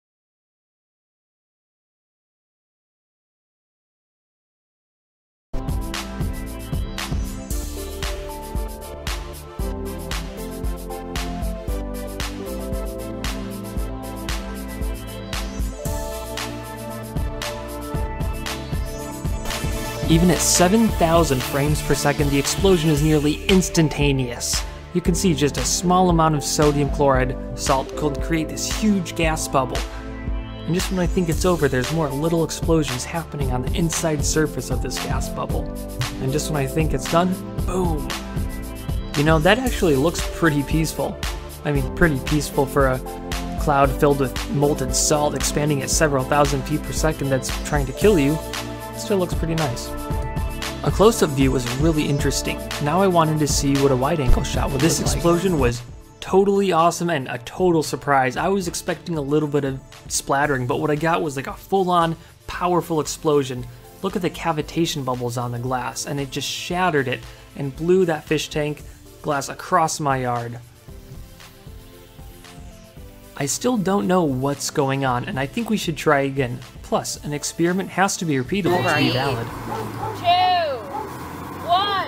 Even at seven thousand frames per second, the explosion is nearly instantaneous. You can see just a small amount of sodium chloride salt could create this huge gas bubble. And just when I think it's over, there's more little explosions happening on the inside surface of this gas bubble. And just when I think it's done, boom! You know, that actually looks pretty peaceful. I mean, pretty peaceful for a cloud filled with molten salt expanding at several thousand feet per second that's trying to kill you. It still looks pretty nice. A close-up view was really interesting. Now I wanted to see what a wide-angle shot would look like. This explosion was totally awesome and a total surprise. I was expecting a little bit of splattering, but what I got was like a full-on powerful explosion. Look at the cavitation bubbles on the glass, and it just shattered it and blew that fish tank glass across my yard. I still don't know what's going on, and I think we should try again. Plus, an experiment has to be repeatable to be valid. Two, one.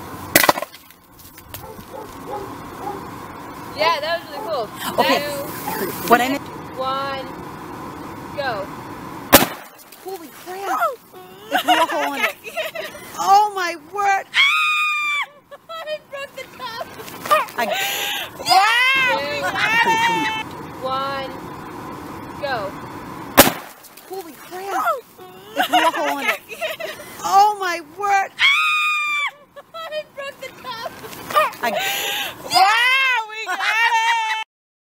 Yeah, that was really cool. Okay. Two, What I meant. one, go. Holy crap! It blew a hole in it. Oh my word! I broke the top. I... Two, one, go. Holy crap! It blew a hole in it. Oh my word! I broke the top. I... Yeah, we got it!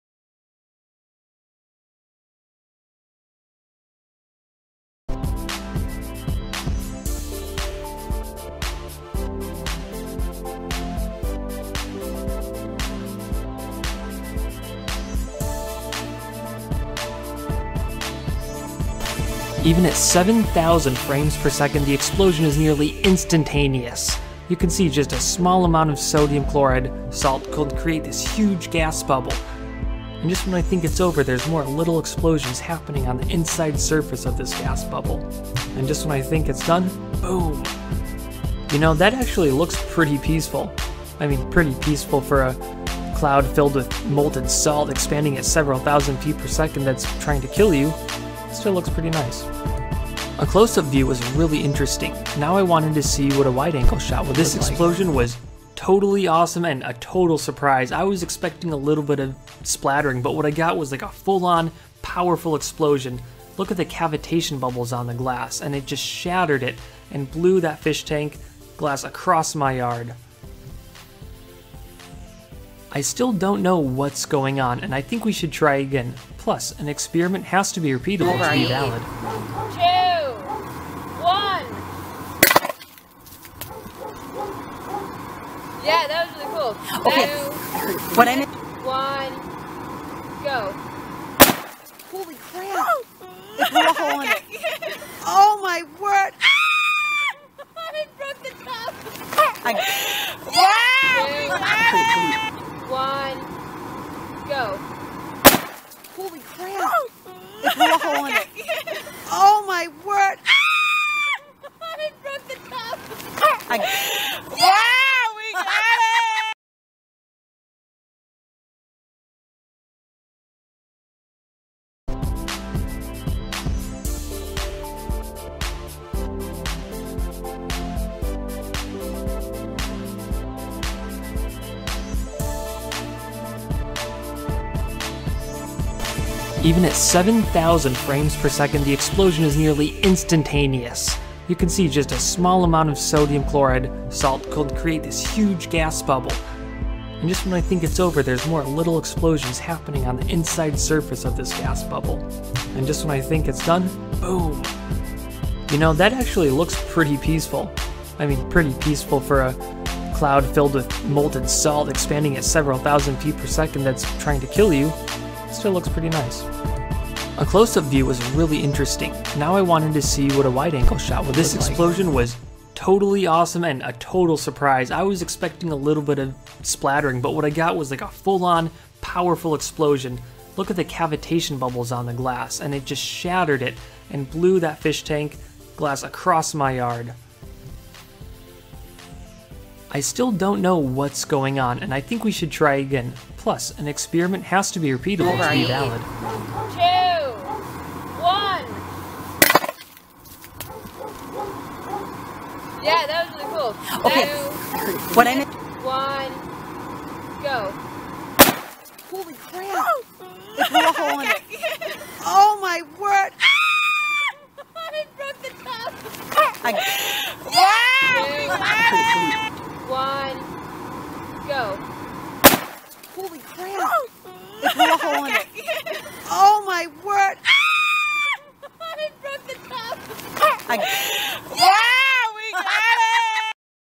Even at seven thousand frames per second, the explosion is nearly instantaneous. You can see just a small amount of sodium chloride salt could create this huge gas bubble. And just when I think it's over, there's more little explosions happening on the inside surface of this gas bubble. And just when I think it's done, boom! You know, that actually looks pretty peaceful. I mean, pretty peaceful for a cloud filled with molten salt expanding at several thousand feet per second that's trying to kill you. It still looks pretty nice. A close-up view was really interesting. Now I wanted to see what a wide-angle shot would look like. This explosion was totally awesome and a total surprise. I was expecting a little bit of splattering, but what I got was like a full-on powerful explosion. Look at the cavitation bubbles on the glass, and it just shattered it and blew that fish tank glass across my yard. I still don't know what's going on, and I think we should try again. Plus, an experiment has to be repeatable to be valid. Two, one. Yeah, that was really cool. Okay. Two, What I meant. one, go. Holy crap! It blew a hole in it. Oh my word! I broke the top. I... Two, one, go. Holy crap! It blew a hole in it. Oh my word! I broke the top. I... Yeah, we got it! Even at seven thousand frames per second, the explosion is nearly instantaneous. You can see just a small amount of sodium chloride salt could create this huge gas bubble. And just when I think it's over, there's more little explosions happening on the inside surface of this gas bubble. And just when I think it's done, boom! You know, that actually looks pretty peaceful. I mean, pretty peaceful for a cloud filled with molten salt expanding at several thousand feet per second that's trying to kill you. It still looks pretty nice. A close-up view was really interesting. Now I wanted to see what a wide-angle shot would look like. This explosion was totally awesome and a total surprise. I was expecting a little bit of splattering, but what I got was like a full-on powerful explosion. Look at the cavitation bubbles on the glass, and it just shattered it and blew that fish tank glass across my yard. I still don't know what's going on, and I think we should try again. Plus, an experiment has to be repeatable to be valid. Two, one. Yeah, that was really cool. Okay. Two, What I meant. one, go. Holy crap! It blew a hole in it. Oh my word! I broke the top. I... Two, one, go. Holy crap! It blew a hole in it. Oh my word! I broke the top. I... Yeah, we got it!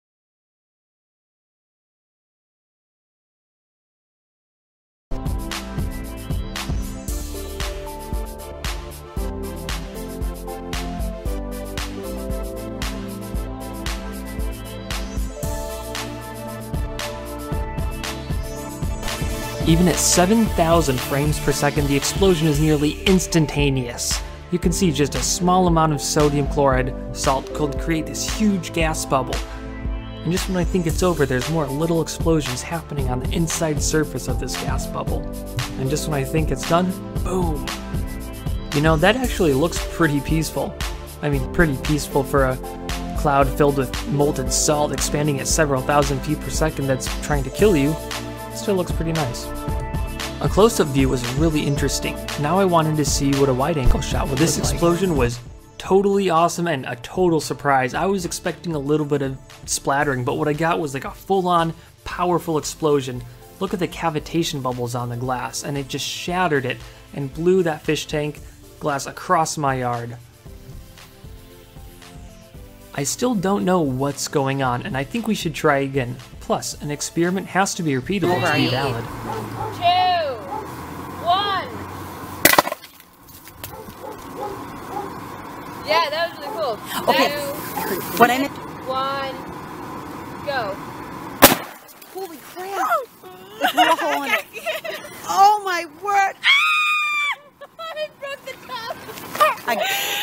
Even at seven thousand frames per second, the explosion is nearly instantaneous. You can see just a small amount of sodium chloride salt could create this huge gas bubble. And just when I think it's over, there's more little explosions happening on the inside surface of this gas bubble. And just when I think it's done, boom. You know, that actually looks pretty peaceful. I mean, pretty peaceful for a cloud filled with molten salt expanding at several thousand feet per second that's trying to kill you. Still looks pretty nice. A close-up view was really interesting. Now I wanted to see what a wide-angle shot would look like. This explosion was totally awesome and a total surprise. I was expecting a little bit of splattering, but what I got was like a full-on, powerful explosion. Look at the cavitation bubbles on the glass, and it just shattered it and blew that fish tank glass across my yard. I still don't know what's going on, and I think we should try again. Plus, an experiment has to be repeatable to be valid. Two, one. Yeah, that was really cool. Okay. Two, What I meant... one, go. Holy crap! It blew a hole in it. Oh my word! I broke the top. I...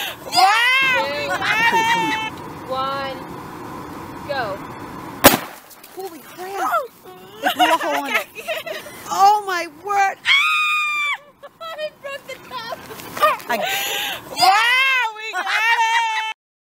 Two, one, go. Holy crap! It blew a hole in it. Oh my word! I broke the top. I... Yeah, we got it!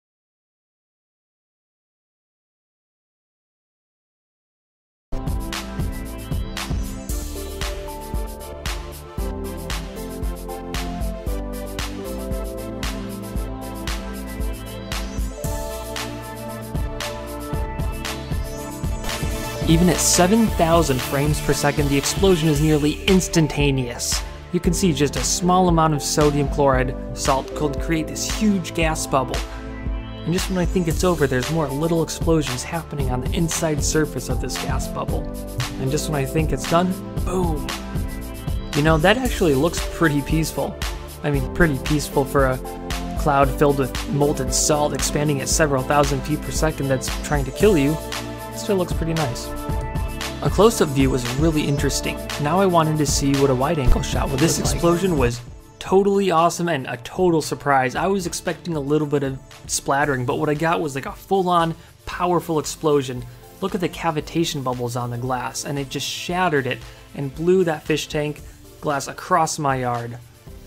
Even at seven thousand frames per second, the explosion is nearly instantaneous. You can see just a small amount of sodium chloride salt could create this huge gas bubble. And just when I think it's over, there's more little explosions happening on the inside surface of this gas bubble. And just when I think it's done, boom. You know, that actually looks pretty peaceful. I mean, pretty peaceful for a cloud filled with molten salt expanding at several thousand feet per second that's trying to kill you. Still looks pretty nice. A close-up view was really interesting. Now I wanted to see what a wide-angle shot would look like. This explosion was totally awesome and a total surprise. I was expecting a little bit of splattering, but what I got was like a full-on, powerful explosion. Look at the cavitation bubbles on the glass, and it just shattered it and blew that fish tank glass across my yard.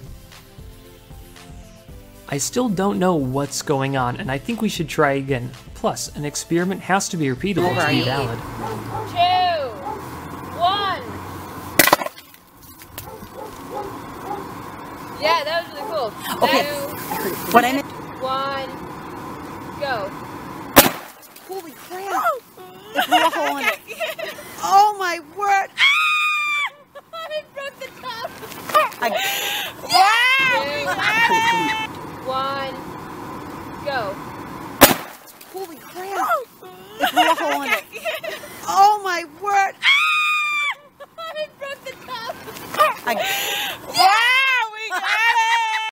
I still don't know what's going on, and I think we should try again. Plus, an experiment has to be repeatable to be valid. Two, one. Yeah, that was really cool. Okay. Two, What I meant... one, go. Holy crap! It blew a hole in it. Oh my word! I broke the top. I... Yeah! One, go. Holy crap! It blew a hole in it. Oh my word! I broke the top. I... Yeah, we got it!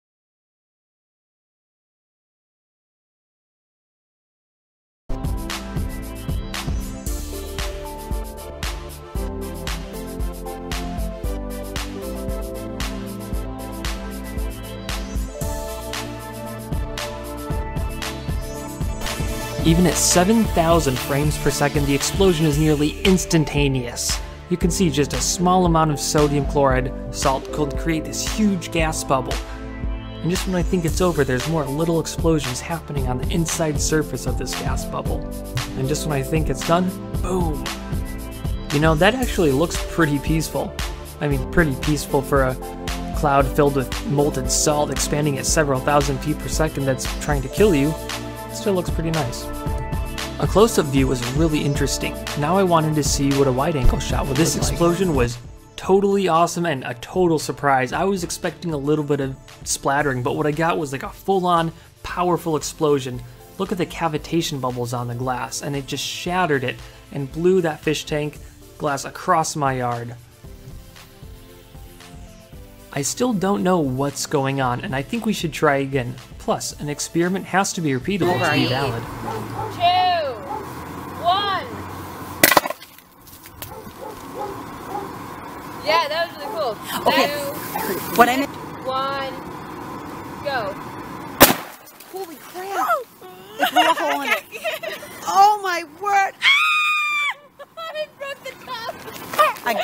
Even at seven thousand frames per second, the explosion is nearly instantaneous. You can see just a small amount of sodium chloride salt could create this huge gas bubble. And just when I think it's over, there's more little explosions happening on the inside surface of this gas bubble. And just when I think it's done, boom. You know, that actually looks pretty peaceful. I mean, pretty peaceful for a cloud filled with molten salt expanding at several thousand feet per second that's trying to kill you, it still looks pretty nice. A close-up view was really interesting. Now I wanted to see what a wide-angle shot would This explosion was totally awesome and a total surprise. I was expecting a little bit of splattering, but what I got was like a full-on powerful explosion. Look at the cavitation bubbles on the glass, and it just shattered it and blew that fish tank glass across my yard. I still don't know what's going on, and I think we should try again. Plus, an experiment has to be repeatable to be valid. Two, one. Yeah, that was really cool. Okay. Two, What I meant. one, go. Holy crap! It blew a hole in it. Oh my word! I broke the top. I...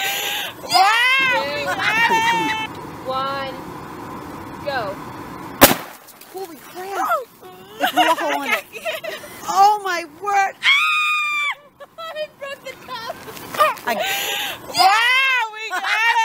Two, one, go. Holy crap! It blew a hole in it. Oh my word! I broke the top. I... Yeah, we got it!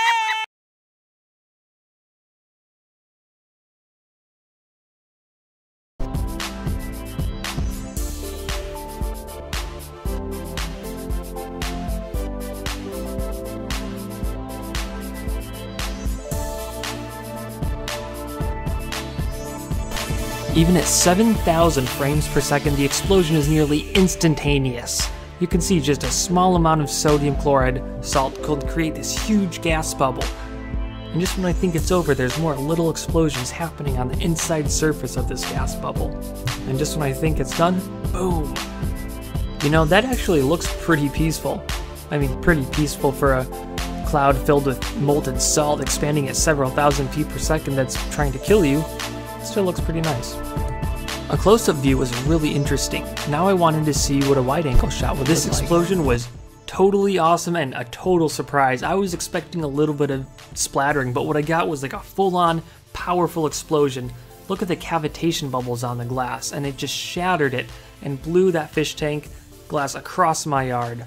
Even at seven thousand frames per second, the explosion is nearly instantaneous. You can see just a small amount of sodium chloride salt could create this huge gas bubble. And just when I think it's over, there's more little explosions happening on the inside surface of this gas bubble. And just when I think it's done, boom. You know, that actually looks pretty peaceful. I mean, pretty peaceful for a cloud filled with molten salt expanding at several thousand feet per second that's trying to kill you. It still looks pretty nice. A close-up view was really interesting. Now I wanted to see what a wide-angle shot would This explosion was totally awesome and a total surprise. I was expecting a little bit of splattering, but what I got was like a full-on powerful explosion. Look at the cavitation bubbles on the glass, and it just shattered it and blew that fish tank glass across my yard.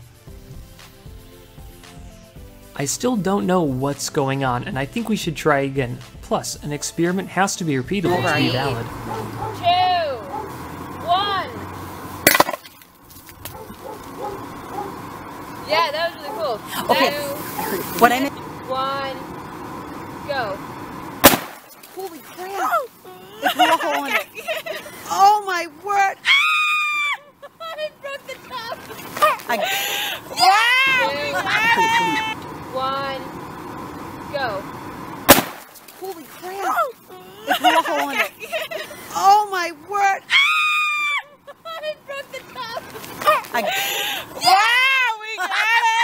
I still don't know what's going on, and I think we should try again. Plus, an experiment has to be repeatable to be valid. Two, one. Yeah, that was really cool. Okay. Two, What I meant. one, go. Holy crap! It blew a hole in it. Oh my word! I broke the top. I... Two, one, go. Holy crap! It blew a hole in it. Oh my word! I broke the top. I... Yeah, we got it!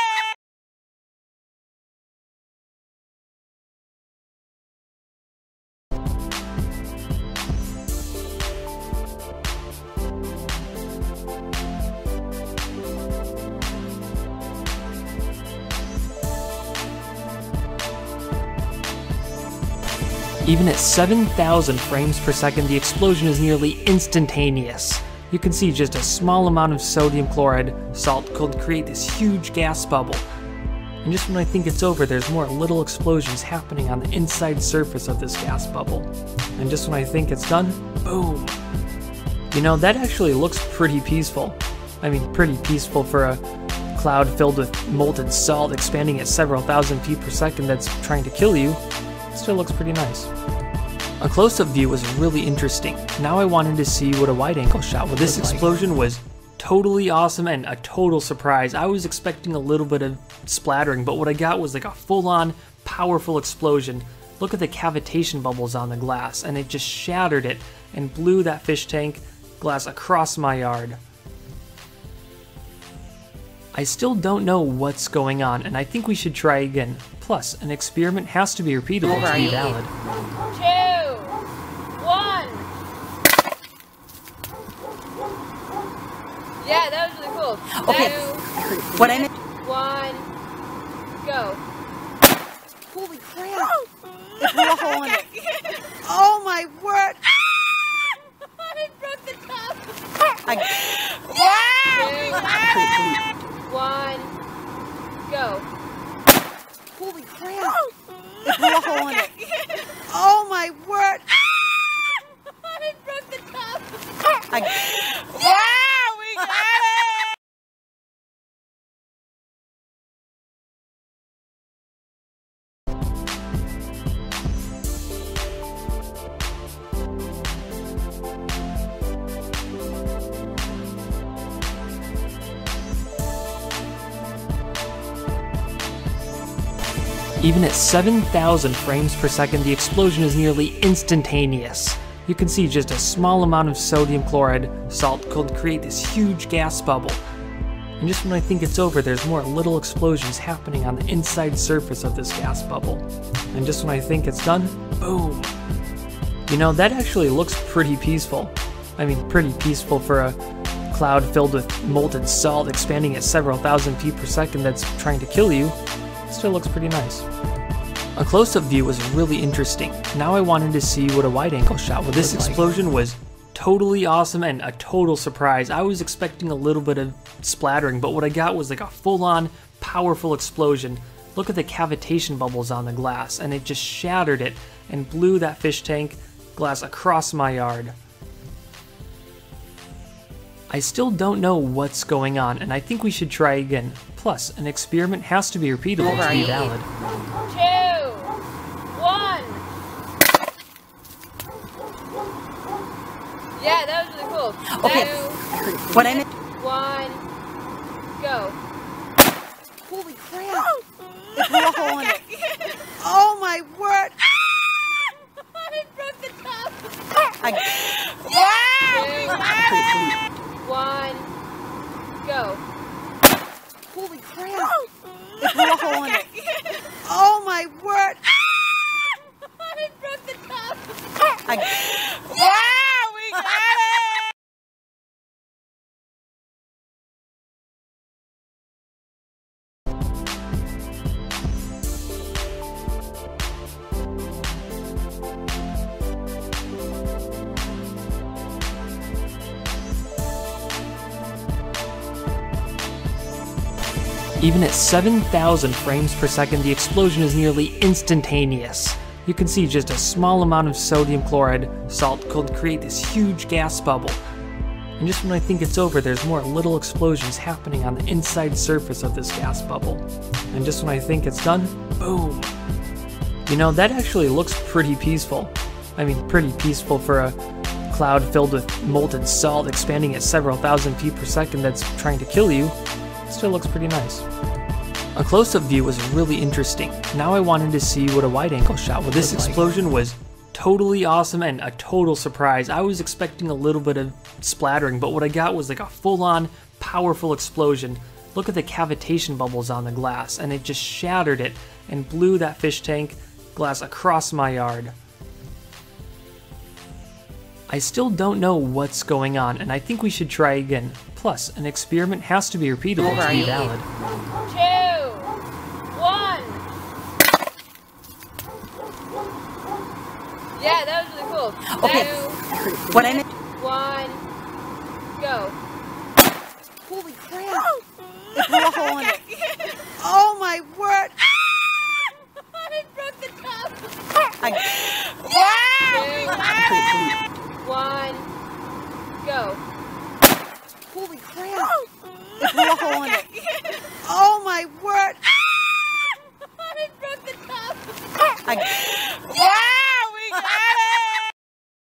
Even at seven thousand frames per second, the explosion is nearly instantaneous. You can see just a small amount of sodium chloride salt could create this huge gas bubble. And just when I think it's over, there's more little explosions happening on the inside surface of this gas bubble. And just when I think it's done, boom. You know, that actually looks pretty peaceful. I mean, pretty peaceful for a cloud filled with molten salt expanding at several thousand feet per second that's trying to kill you. It still looks pretty nice. A close-up view was really interesting. Now I wanted to see what a wide-angle shot would This explosion was totally awesome and a total surprise. I was expecting a little bit of splattering, but what I got was like a full-on powerful explosion. Look at the cavitation bubbles on the glass, and it just shattered it and blew that fish tank glass across my yard. I still don't know what's going on, and I think we should try again. Plus, an experiment has to be repeatable to be valid. Two, one. Yeah, that was really cool. Okay. Two, What I meant. one, go. Holy crap! It blew a hole in it. Oh my word! I broke the top. I... Two, one, go. Holy crap! It blew a hole in it. Even at seven thousand frames per second, the explosion is nearly instantaneous. You can see just a small amount of sodium chloride salt could create this huge gas bubble. And just when I think it's over, there's more little explosions happening on the inside surface of this gas bubble. And just when I think it's done, boom! You know, that actually looks pretty peaceful. I mean, pretty peaceful for a cloud filled with molten salt expanding at several thousand feet per second that's trying to kill you. It still looks pretty nice. A close-up view was really interesting. Now I wanted to see what a wide-angle shot would This explosion was totally awesome and a total surprise. I was expecting a little bit of splattering, but what I got was like a full-on powerful explosion. Look at the cavitation bubbles on the glass, and it just shattered it and blew that fish tank glass across my yard. I still don't know what's going on, and I think we should try again. Plus, an experiment has to be repeatable to be valid. Two, one. Yeah, that was really cool. Okay. Two, What I meant. one, go. Holy crap! It blew a hole in it. Oh my word! I broke the top. I... Two, one, go. Holy crap! It blew a hole in it. Oh my word! I broke the top. I... Wow, we got it! Even at seven thousand frames per second, the explosion is nearly instantaneous. You can see just a small amount of sodium chloride salt could create this huge gas bubble. And just when I think it's over, there's more little explosions happening on the inside surface of this gas bubble. And just when I think it's done, boom! You know, that actually looks pretty peaceful. I mean, pretty peaceful for a cloud filled with molten salt expanding at several thousand feet per second that's trying to kill you. It still looks pretty nice. A close-up view was really interesting. Now I wanted to see what a wide-angle shot would This explosion was totally awesome and a total surprise. I was expecting a little bit of splattering, but what I got was like a full-on powerful explosion. Look at the cavitation bubbles on the glass, and it just shattered it and blew that fish tank glass across my yard. I still don't know what's going on, and I think we should try again. Plus, an experiment has to be repeatable to be valid. Two, one. Yeah, that was really cool. Okay. Two, What I meant. one, go. Holy crap! It blew a hole in it. Oh my word! I broke the top. I... Two, one, go. Holy crap! It blew a hole in it. Oh my word! I broke the top. I... Wow, we got it!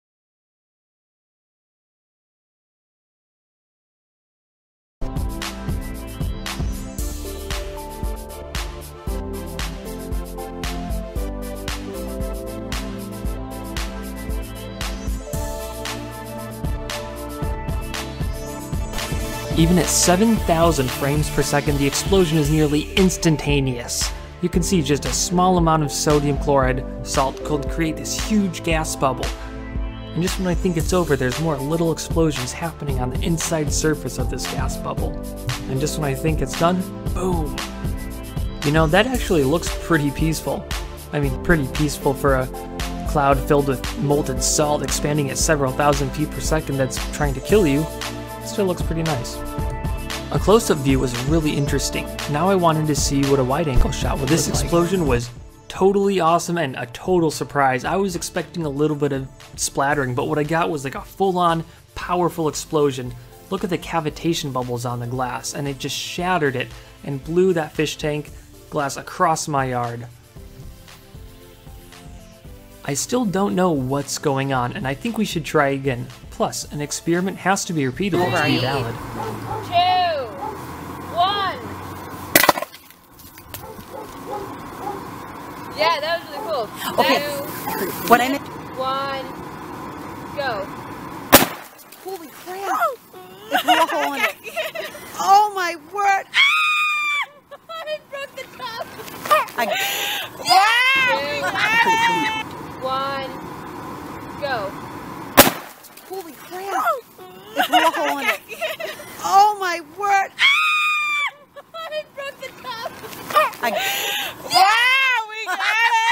Even at seven thousand frames per second, the explosion is nearly instantaneous. You can see just a small amount of sodium chloride salt could create this huge gas bubble. And just when I think it's over, there's more little explosions happening on the inside surface of this gas bubble. And just when I think it's done, boom! You know, that actually looks pretty peaceful. I mean, pretty peaceful for a cloud filled with molten salt expanding at several thousand feet per second that's trying to kill you. It still looks pretty nice. A close-up view was really interesting. Now I wanted to see what a wide-angle shot would This explosion was totally awesome and a total surprise. I was expecting a little bit of splattering, but what I got was like a full-on powerful explosion. Look at the cavitation bubbles on the glass, and it just shattered it and blew that fish tank glass across my yard. I still don't know what's going on, and I think we should try again. Plus, an experiment has to be repeatable to be valid. Two, one. Yeah, that was really cool. Okay. Two, What I meant. one, go. Holy crap! It blew a hole in it. Oh my word! I broke the top. I... Two, one, go. Holy crap! It blew a hole in it. Oh my word! I broke the top. I... Yeah, we got it!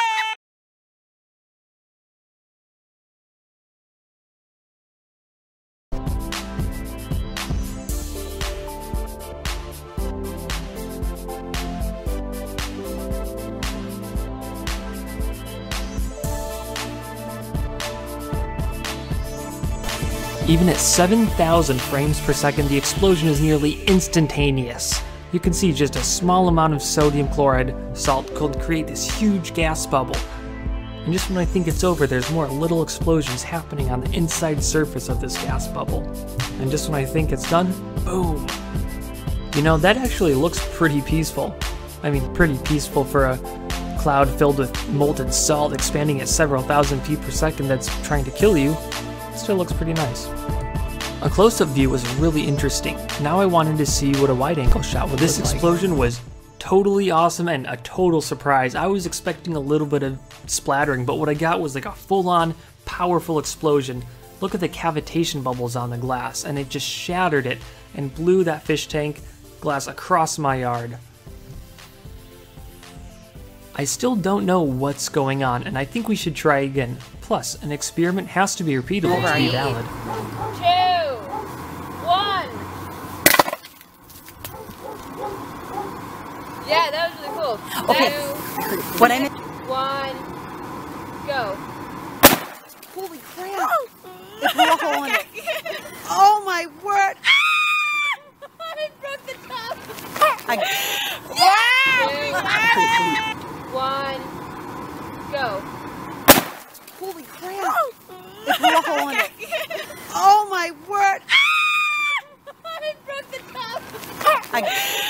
Even at seven thousand frames per second, the explosion is nearly instantaneous. You can see just a small amount of sodium chloride salt could create this huge gas bubble. And just when I think it's over, there's more little explosions happening on the inside surface of this gas bubble. And just when I think it's done, boom. You know, that actually looks pretty peaceful. I mean, pretty peaceful for a cloud filled with molten salt expanding at several thousand feet per second that's trying to kill you. Still looks pretty nice. A close-up view was really interesting. Now I wanted to see what a wide-angle shot would This look like. explosion was totally awesome and a total surprise. I was expecting a little bit of splattering, but what I got was like a full-on powerful explosion. Look at the cavitation bubbles on the glass, and it just shattered it and blew that fish tank glass across my yard. I still don't know what's going on, and I think we should try again. Plus, an experiment has to be repeatable to be valid. Two, one. Yeah, that was really cool. Okay. Two, What I meant. one, go. Holy crap! It blew a hole in it. Oh my word! I broke the top. I... Two, one, go. Holy crap! It blew a hole in it. Oh my word! I broke the top. I...